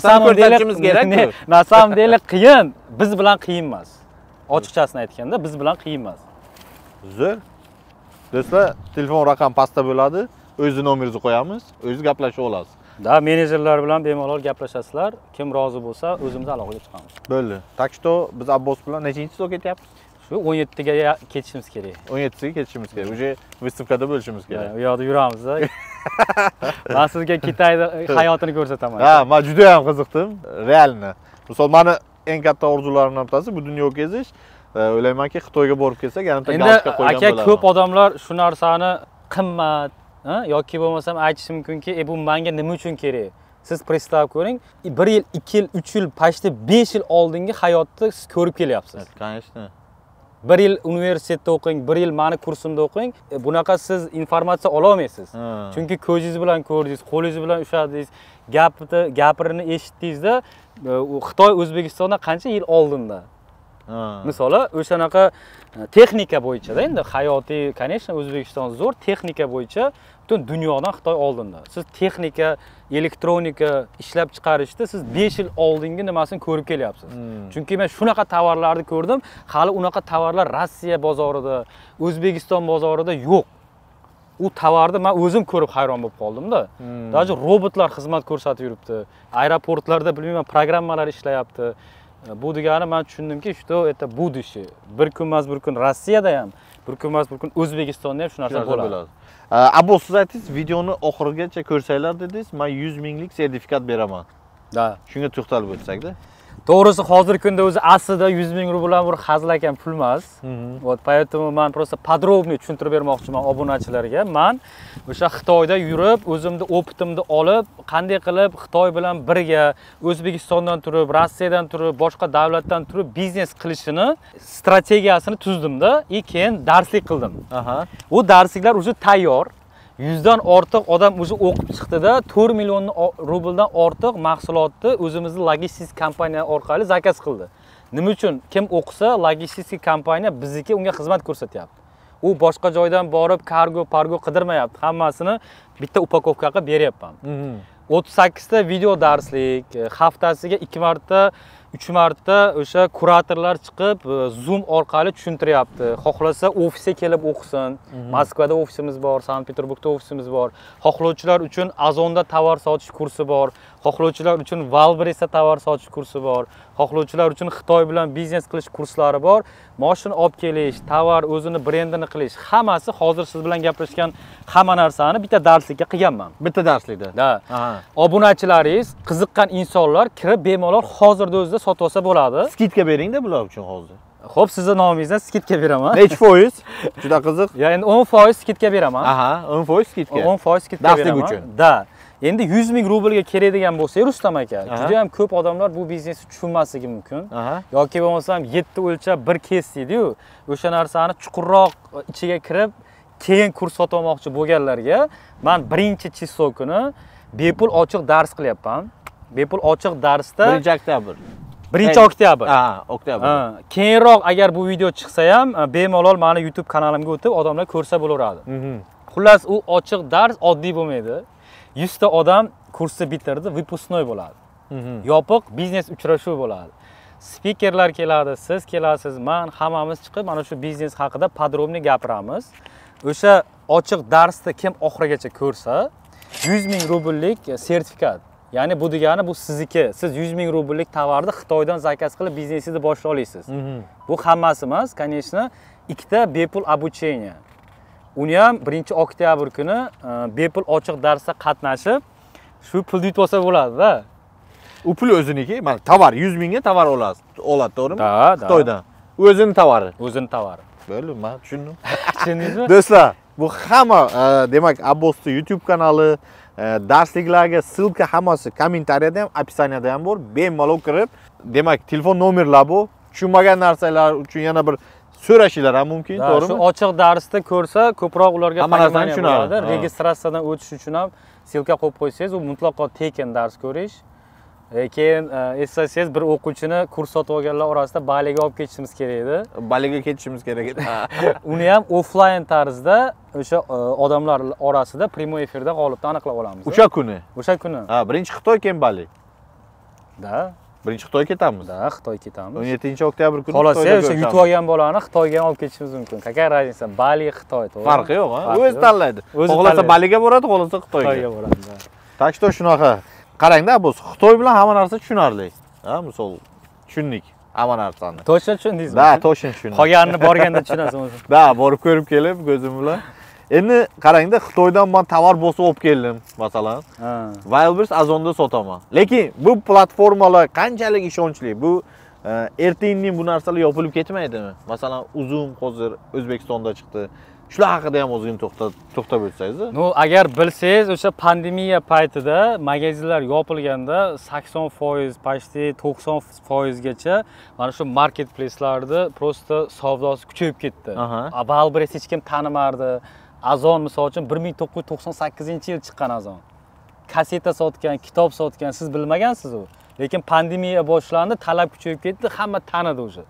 samom dele qiyin, biz bilan qiyin emas. Ochiqchasini aytganda, biz bilan qiyin emas. Zo'r. Do'stlar, telefon raqam pastda bo'ladi. O'zingiz nomeringizni qo'yamiz, o'zingiz gaplashib olasiz. Da, menejerlar bilan bemalol gaplashasizlar. Kim rozi bo'lsa, o'zimiz aloqaga chiqamiz. Bo'ldi. Tak что biz Abbos bilan nechinchi so'z ketyapmiz? Shu 17ga ketishimiz kerak. 17siga ketishimiz kerak. Uje выставкада bo'lishimiz kerak. U yoqda yuramiz-da. Men sizga Xitoyda hayotini ko'rsataman. Ha, men juda ham qiziqdim, realni. Misol, meni eng katta orzularimdan bittasi bu dunyo kezish. O'ylaymanki, Xitoyga borib kelsak, yana galishka qo'ygan bo'laman. Aka, ko'p odamlar shu narsani qimmat, yoki bo'lmasam aytish mumkinki, bu menga nima uchun kerak? Siz представь ko'ring, 1 yil, 2 yil, 3 yil, почти 5 yil oldingi hayotni siz ko'rib kelyapsiz. Конечно. 1 yil universitetda o'qing, 1 yil meni kursimda o'qing, bunaqa siz informatsiya ola olmaysiz. Chunki ko'zingiz bilan ko'rdingiz, qo'lingiz bilan ushladingiz, gapirini eshitdingizda, Xitoy O'zbekistondan qancha yil oldinda. Misoli, o'shanaqa texnika bo'yicha-da endi hayotiy, конечно, O'zbekiston zo'r, texnika bo'yicha butun dunyodan Xitoy oldinda. Siz texnika, elektronika ishlab chiqarishda siz 5 yil oldingi nimasini ko'rib kelyapsiz. Chunki men shunaqa tovarlarni ko'rdim, hali unaqa tovarlar Rossiya bozorida, O'zbekiston bozorida yo'q. U tovarni men o'zim ko'rib hayron bo'lib qoldim-da. Даже robotlar xizmat ko'rsatib yuribdi. Aeroportlarda bilmayman, programmalar ishlayapti. Bu degani men tushundimki, что это будущее. Bir kun emas bir kun Rossiyada ham, bir kun emas bir kun O'zbekistonda ham shu narsa bo'ladi. Abbos, siz aytdingiz, videoni oxirigacha ko'rsanglar dedingiz, men 100 minglik sertifikat beraman. Da. Shunga to'xtalib o'tsak-da. To'g'risi hozirgi kunda o'zi aslida 100 ming rubl bir hazil ekan, pul emas. Вот поэтому men просто подробный tushuntirib bermoqchiman obunachilarga. Men o'sha Xitoyda yurib, o'zimni opitimni olib, qanday qilib Xitoy bilan birga O'zbekistondan turib, Rossiyadan turib, boshqa davlatdan turib biznes qilishini strategiyasini tuzdimda, keyin darslik qildim. U darsliklar o'zi tayyor. 100 dan ortiq odam o'zi o'qib chiqdi-da, 4 million rubldan ortiq mahsulotni o'zimizning logistik kompaniya orqali zakaz qildi. Nima uchun? Kim o'qisa, logistik kompaniya bizniki unga xizmat ko'rsatyapti. U boshqa joydan borib pargo qidirmayapti. Hammasini bitta upakovkaga beryapman. 38 ta video darslik, haftasiga 2 marta 3 marta o'sha kuratorlar chiqib Zoom orqali tushuntiryapti. Xohlasa ofisga kelib o'qisin. Moskvada ofisimiz bor, Sankt-Peterburgda ofisimiz bor. Xohlovchilar uchun Azonda tovar sotish kursi bor. Xohlovchilar uchun Valbresda tovar sotish kursi bor. Xohlovchilar uchun Xitoy bilan biznes qilish kurslari bor. Mashina olib kelish, tovar o'zini brendini qilish, hammasi hozir siz bilan gaplashgan hamma narsani bitta darslikka qilganman. Bitta darslikda. Da. Obunachilaringiz, qiziqqan insonlar kirib bemalol hozirda o'zida sotib olsa bo'ladi. Skidka bering-da bular uchun hozir. Xo'p, sizning nomingizdan skidka beraman. Necha foiz? Juda qiziq. Ya endi 10% skidka beraman. 10% skidka. 10% skidka darslik beraman. uchun. Da. Endi 100 ming rublga kerak bo'lsa, Rustam aka, juda ham ko'p odamlar bu biznesni tushunmasligi mumkin. Yoki bo'lmasam 7 o'lchab bir kes deydi-yu, o'sha narsani chuqurroq ichiga kirib, keyin kurs sotib olmoqchi bo'lganlarga men birinchi число kuni bepul ochiq dars qilyapman. Bepul ochiq darsda 1-oktyabr. 1-oktyabr. oktyabr. Keyinroq agar bu video chiqsa ham, bemalol meni YouTube kanalimga o'tib odamlar ko'rsa bo'laveradi. Xullas, u ochiq dars oddiy bo'lmaydi. 100 ta odam kursni bitirdi, выпускной bo'ladi. Yopiq biznes uchrashuv bo'ladi. Spikerlar keladi, siz kelasiz, men hammamiz chiqib mana shu biznes haqida podrobniy gapiramiz. O'sha ochiq darsni kim oxirigacha ko'rsa, 100 ming rubllik sertifikat. Ya'ni bu degani bu sizniki. Siz 100 ming rubllik tovarni Xitoydan zakaz qilib biznesingizni boshlay olasiz. Bu hammasi emas, конечно, ikkita bepul обучение. Uni ham 1-oktyabr kuni bepul ochiq darsda qatnashib, shu pulni yutib olsa bo'ladi-da. U pul o'ziniki, mana tovar 100 mingga tovar oladi, to'g'rimi? Xitoydan. U o'zining tovari. O'zining tovari. Bo'ldi, men tushundim. Tushundingizmi? Do'stlar, bu hamma, demak, Abbosning YouTube kanali, darsliklarga ссылка hammasi kommentariyada ham, описаниеda ham bor. Bemalol kirib, demak, telefon nomerlar bu. Tushunmagan narsalar uchun yana bir so'rashinglar ham mumkin, to'g'rimi? Shu ochiq darsda ko'rsa, ko'proq ularga hamma narsani tushunadi. Registratsiyadan o'tish uchun ham ссылка qo'yib qo'ysangiz, u mutlaqo tekin dars ko'rish. Keyin eslasangiz, bir o'quvchini kurs sotib olganlar orasida Baliga olib ketishimiz kerak edi. Baliga ketishimiz kerak edi. Uni ham offline tarzda o'sha odamlar orasida prямой efirda g'olibni aniqlab olamiz. O'sha kuni. O'sha kuni. Birinchi Xitoy keyin Bali. Da. Birinchi Xitoy ketamiz. Da, Xitoy ketamiz. 17-oktyabr kuni Xitoyga o'sha yutib olgan bolani Xitoyga olib ketishimiz mumkin. Какая разница? Bali, Xitoy, to'g'ri? Farqi yo'q, o'zi tanlaydi. Xohlasa Baliga boradi, xohlasa Xitoyga boradi. Tak что shunaqa. Qarangda, bu Xitoy bilan hamma narsa tushunarli. Misol tushundik hamma narsani. Точно tushundingizmi? Da, точно tushundim. Qolganini borganda tushunasiz o'zi. Da, borib ko'rib kelib ko'zim bilan. Endi qarangda, Xitoydan men tovar bosib olib keldim, masalan. Wildberries Azonda sotaman. Lekin bu platformalar qanchalik ishonchli? Bu ertaga bu narsalar yopilib ketmaydimi? Masalan, Uzum hozir O'zbekistonda chiqdi. Shular haqida ham o'zingni to'xtab o'tsangiz. No, agar bilsangiz, o'sha pandemiya paytida magazinlar yopilganda 80%, почти 90% gacha mana shu marketplace'larda prosta savdosi kuchayib ketdi. Valbres hech kim tanimardi. Azon misol uchun 1998-yil chiqqan Azon. Kaseta sotgan, kitob sotgan, siz bilmagansiz u. Lekin pandemiya boshlandi, talab kuchayib ketdi, hamma tanidi o'sha.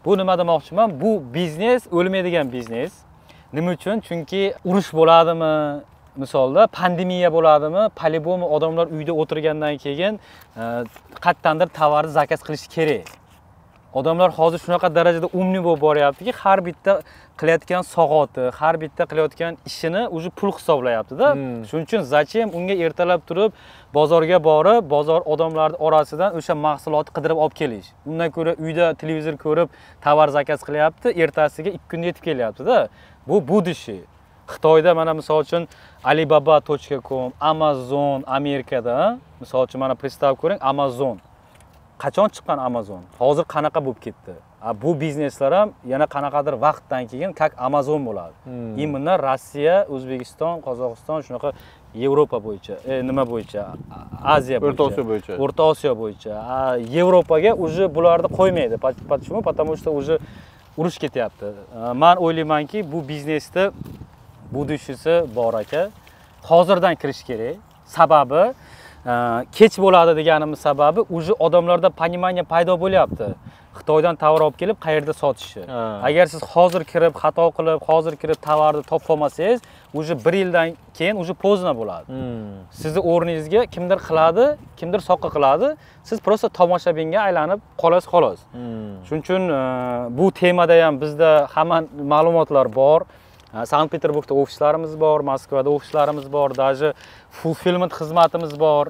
Bu nima demoqchiman? Bu biznes o'lmaydigan biznes. Nima uchun? Chunki urush bo'ladimi? Misolda pandemiya bo'ladimi? По-любому odamlar uyda o'tirgandan keyin qayerdandir tovarni zakaz qilish kerak. Odamlar hozir shunaqa darajada umni bo'lib boryaptiki, har bitta qilayotgan soati, har bitta qilayotgan ishini o'zi pul hisoblayapti-da. Shuning uchun zachем unga ertalab turib, bozorga borib, bozor odamlar orasidan o'sha mahsulotni qidirib olib kelish. Undan ko'ra uyda televizor ko'rib, tovar zakaz qilyapti, ertasiga 2 kunda yetib kelyapti-da. Bu budishi. Xitoyda mana misol uchun Alibaba.com, Amazon, Amerikada, misol uchun mana представь ko'ring, Amazon. Qachon chiqqan Amazon? Hozir qanaqa bo'lib ketdi? Bu bizneslar ham yana qanaqadir vaqtdan keyin как Amazon bo'ladi. Imенно Rossiya, O'zbekiston, Qozog'iston shunaqa Yevropa bo'yicha, nima bo'yicha? Aziya bo'yicha, O'rta Osiyo bo'yicha. O'rta Osiyo bo'yicha. Yevropaga уже bularni qo'ymaydi. Почему? Потому что уже urush ketyapti. Men o'ylaymanki, bu biznesda budishisi bor aka. Hozirdan kirish kerak. Sababi kech bo'ladi deganimiz sababi уже odamlarda понимание paydo bo'lyapti. Xitoydan tovar olib kelib qayerda sotishi. Agar siz hozir kirib xato qilib, hozir kirib tovarni topib olmasangiz, уже 1 yildan keyin уже pozdno bo'ladi. Sizni o'rningizga kimdir qiladi, kimdir soqqa qiladi, siz просто tomoshabinga aylanib qolasiz xolos. Shuning uchun bu temada ham bizda hamma ma'lumotlar bor. Sankt-Peterburgda ofislarimiz bor, Moskvada ofislarimiz bor, даже fulfillment xizmatimiz bor.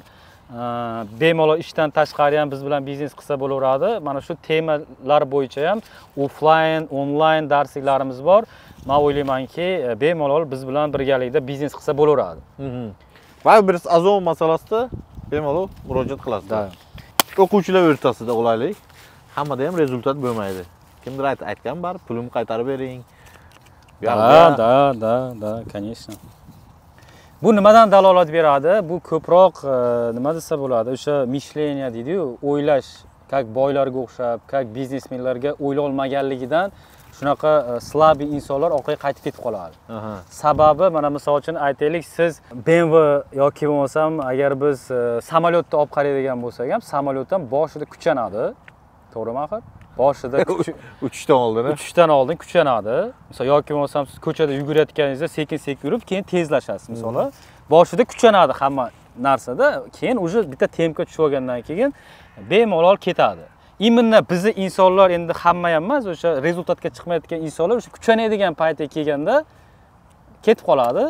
Bemalol ishdan tashqari ham biz bilan biznes qilsa bo'laveradi. Mana shu temalar bo'yicha ham offline, onlayn darsliklarimiz bor. Men o'ylaymanki, bemalol biz bilan birgalikda biznes qilsa bo'laveradi. Va bir Azon masalasida bemalol murojaat qilasiz. O'quvchilar o'rtasida qulaylik. Hammada ham rezultat bo'lmaydi. Kimdir aytgan bar, pulimni qaytarib bering. Da, конечно. Bu nimadan dalolat beradi? Bu ko'proq nima desa bo'ladi? O'sha mishleniya deydi-ku, o'ylash, как boylarga o'xshab, как biznesmenlarga o'yla olmaganligidan shunaqa slabi insonlar orqaga qaytib ketib qoladi. Sababi mana misol uchun aytaylik, siz BMW yoki bo'lmasam, agar biz samolyotda olib qaraydigan bo'lsak ham, samolyotdan boshida kuchanadi. To'g'rimi axir? Boshida uchishdan oldin kuchanadi. Misol yoki bo'lmasam siz ko'chada yugurayotganingizda sekin-sekin yurib, keyin tezlashasiz misolan. Boshida kuchanadi hamma narsada, keyin уже bitta tempga tushib olgandan keyin bemalol ketadi. Imенно bizni insonlar endi hamma ham emas, o'sha rezultatga chiqmayotgan insonlar o'sha kuchanadigan paytga kelganda ketib qoladi.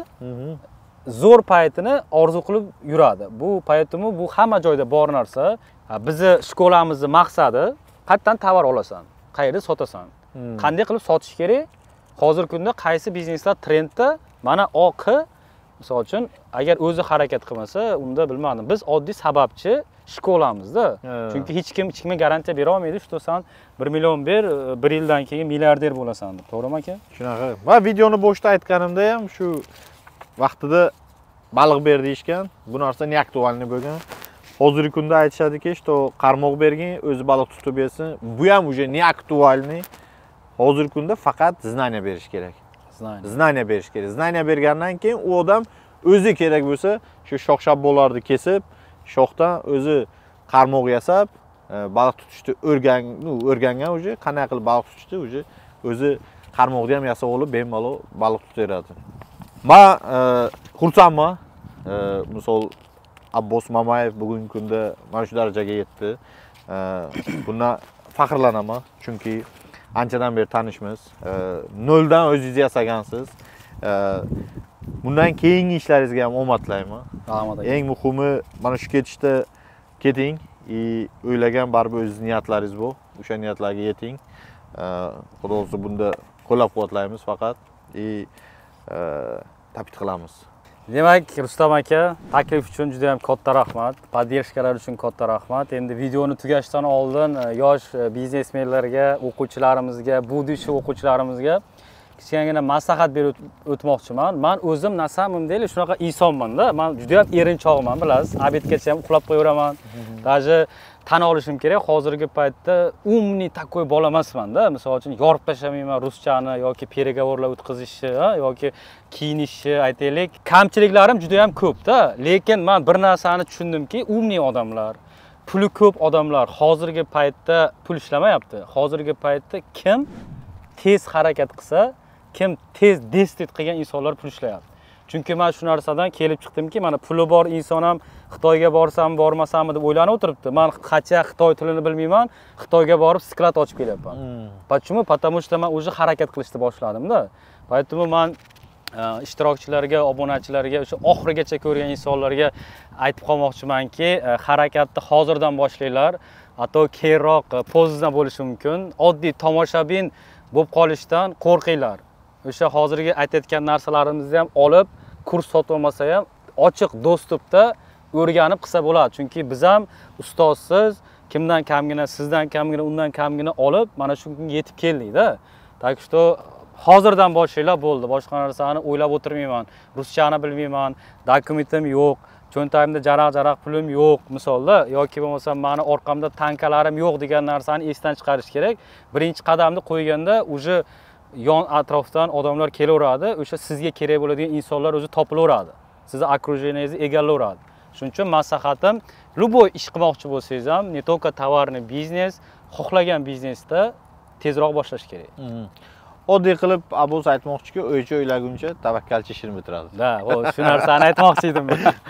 Zo'r paytini orzu qilib yuradi. Bu paytimi bu hamma joyda bor narsa. Bizni shkolamizning maqsadi qayerdan tovar olasan, qayerda sotasan, qanday qilib sotish kerak? Hozirgi kunda qaysi bizneslar trendda? Mana OQ misol uchun agar o'zi harakat qilmasa, unda bilmadim. Biz oddiy sababchi shkolamizda. Chunki hech kimga garantiya bera olmaydi, что sen 1 million ber, 1 yildan keyin milliarder bo'lasan deb. To'g'rimi aka? Shunaqa. Va videoni boshida aytganimda ham shu vaqtida baliq ber deyishgan. Bu narsa ne aktualni bo'lgan. Hozirgi kunda aytishadiki, что qarmoq bergin, o'zi baliq tutib bersin. Bu ham уже не актуальный. Hozirgi kunda faqat znaniya berish kerak. Znaniya berish kerak. Znaniya bergandan keyin u odam o'zi kerak bo'lsa, shu shox-shabbolarni kesib, shoxdan o'zi qarmoq yasab, baliq tutishni o'rgangan уже, qanday qilib baliq tutishni o'zi qarmoqni ham yasab olib, bemalol baliq tutaveradi. Men xursandman. Misol Abbos Mamayev bugungi kunda mana shu darajaga yetdi. Bundan faxrlanaman, chunki anchadan beri tanishmiz. Noldan o'zingiz yasagansiz. Bundan keyingi ishlaringizga ham omad tilayman. Rahmat aka. Eng muhimi mana shu ketishda keting, o'ylagan baribir o'z niyatlaringiz bor. O'sha niyatlarga yeting. Xudo o'zi bunda qo'llab-quvvatlaymiz faqat. Tabrik qilamiz. Demak, Rustam aka, taklif uchun juda ham katta rahmat, poddershkalar uchun katta rahmat. Endi videoni tugashdan oldin yosh biznesmenlarga, o'quvchilarimizga, budish o'quvchilarimizga kichkina maslahat berib o'tmoqchiman. Men o'zim na samim deyli shunaqa insonman-da. Men juda ham erinchoqman, bilasiz. Obedgacha ham uxlab qo'yaveraman. Даже tan olishim kerak, hozirgi paytda umniy takoy bola emasman-da. Misol uchun yorib tashlamayman ruschani yoki переговорlar o'tkazishni, yoki kiyinishni aytaylik. Kamchiliklarim juda ham ko'p-da. Lekin men bir narsani tushundimki, umniy odamlar, puli ko'p odamlar hozirgi paytda pul ishlamayapti. Hozirgi paytda kim tez harakat qilsa, kim tez destit qilgan insonlar pul ishlayapti. Chunki men shu narsadan kelib chiqdimki, mana puli bor inson ham Xitoyga borsam, bormasammi deb o'ylanib o'tiribdi. Men qancha Xitoy tilini bilmayman, Xitoyga borib sklad ochib kelyapman. Почему? Потому что men уже harakat qilishni boshladim-da. Поэтому men ishtirokchilarga, obunachilarga, o'sha oxirigacha ko'rgan insonlarga aytib qolmoqchimanki, harakatni hozirdan boshlanglar. Hatto keyinroq pozizdan bo'lishi mumkin. Oddiy tomoshabin bo'lib qolishdan qo'rqinglar. O'sha hozirgi aytayotgan narsalarimizni ham olib, kurs sotib olmasa ham ochiq dostupda o'rganib qilsa bo'ladi. Chunki biz ham ustozsiz, kimdan kamgina, sizdan kamgina, undan kamgina olib, mana shu kunga yetib keldik-da. Так что hozirdan boshlanglar bo'ldi. Boshqa narsani o'ylab o'tirmayman. Ruschani bilmayman, dokumentim yo'q, cho'ntagimda jaraq-jaraq pulim yo'q, misolda, yoki bo'lmasa meni orqamda tankalarim yo'q degan narsani esdan chiqarish kerak. Birinchi qadamni qo'yganda уже yon atrofdan odamlar kelaveradi, o'sha sizga kerak bo'ladigan insonlar o'zi topilaveradi. Sizni окружениеңizni egallaveradi. Shuning uchun maslahatim, любой ish qilmoqchi bo'lsangiz ham, не только tovarni biznes, xohlagan biznesda tezroq boshlash kerak. Oddiy qilib Abuz aytmoqchiki, o'ycha o'ylaguncha tavakkalchi ishini bitiradi. Da, shu narsani aytmoqchi edim.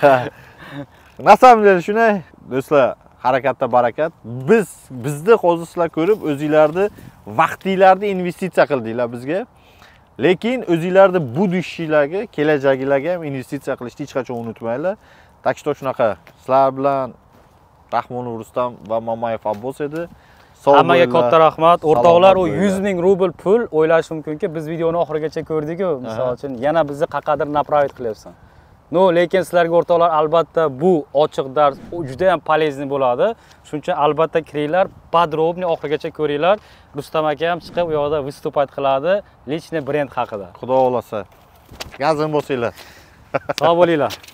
Na samom деле shunday, do'stlar, harakatda barakat. Bizni hozir sizlar ko'rib, o'zingizlarni vaqtinglarni investitsiya qildinglar bizga. Lekin o'zingizlarni budishinglarga, kelajaginglarga ham investitsiya qilishni hech qachon unutmanglar. Так что shunaqa. Sizlar bilan Rahmonov Rustam va Mamayev Abbos edi. Hammaga katta rahmat. O'rtoqlar, u 100 ming rubl pul o'ylash mumkinki, biz videoni oxirigacha ko'rdik-ku, misol uchun yana bizni qaqadir направить qilyapsan. No, lekin sizlarga o'rtoqlar, albatta bu ochiq dars juda ham полезный bo'ladi. Shuning uchun albatta kiringlar, podrobniy oxirigacha ko'ringlar. Rustam aka ham chiqib u yoqda выступать qiladi, личный brend haqida. Xudo xolasa. Gazim bo'lsanglar. Sog' bo'linglar.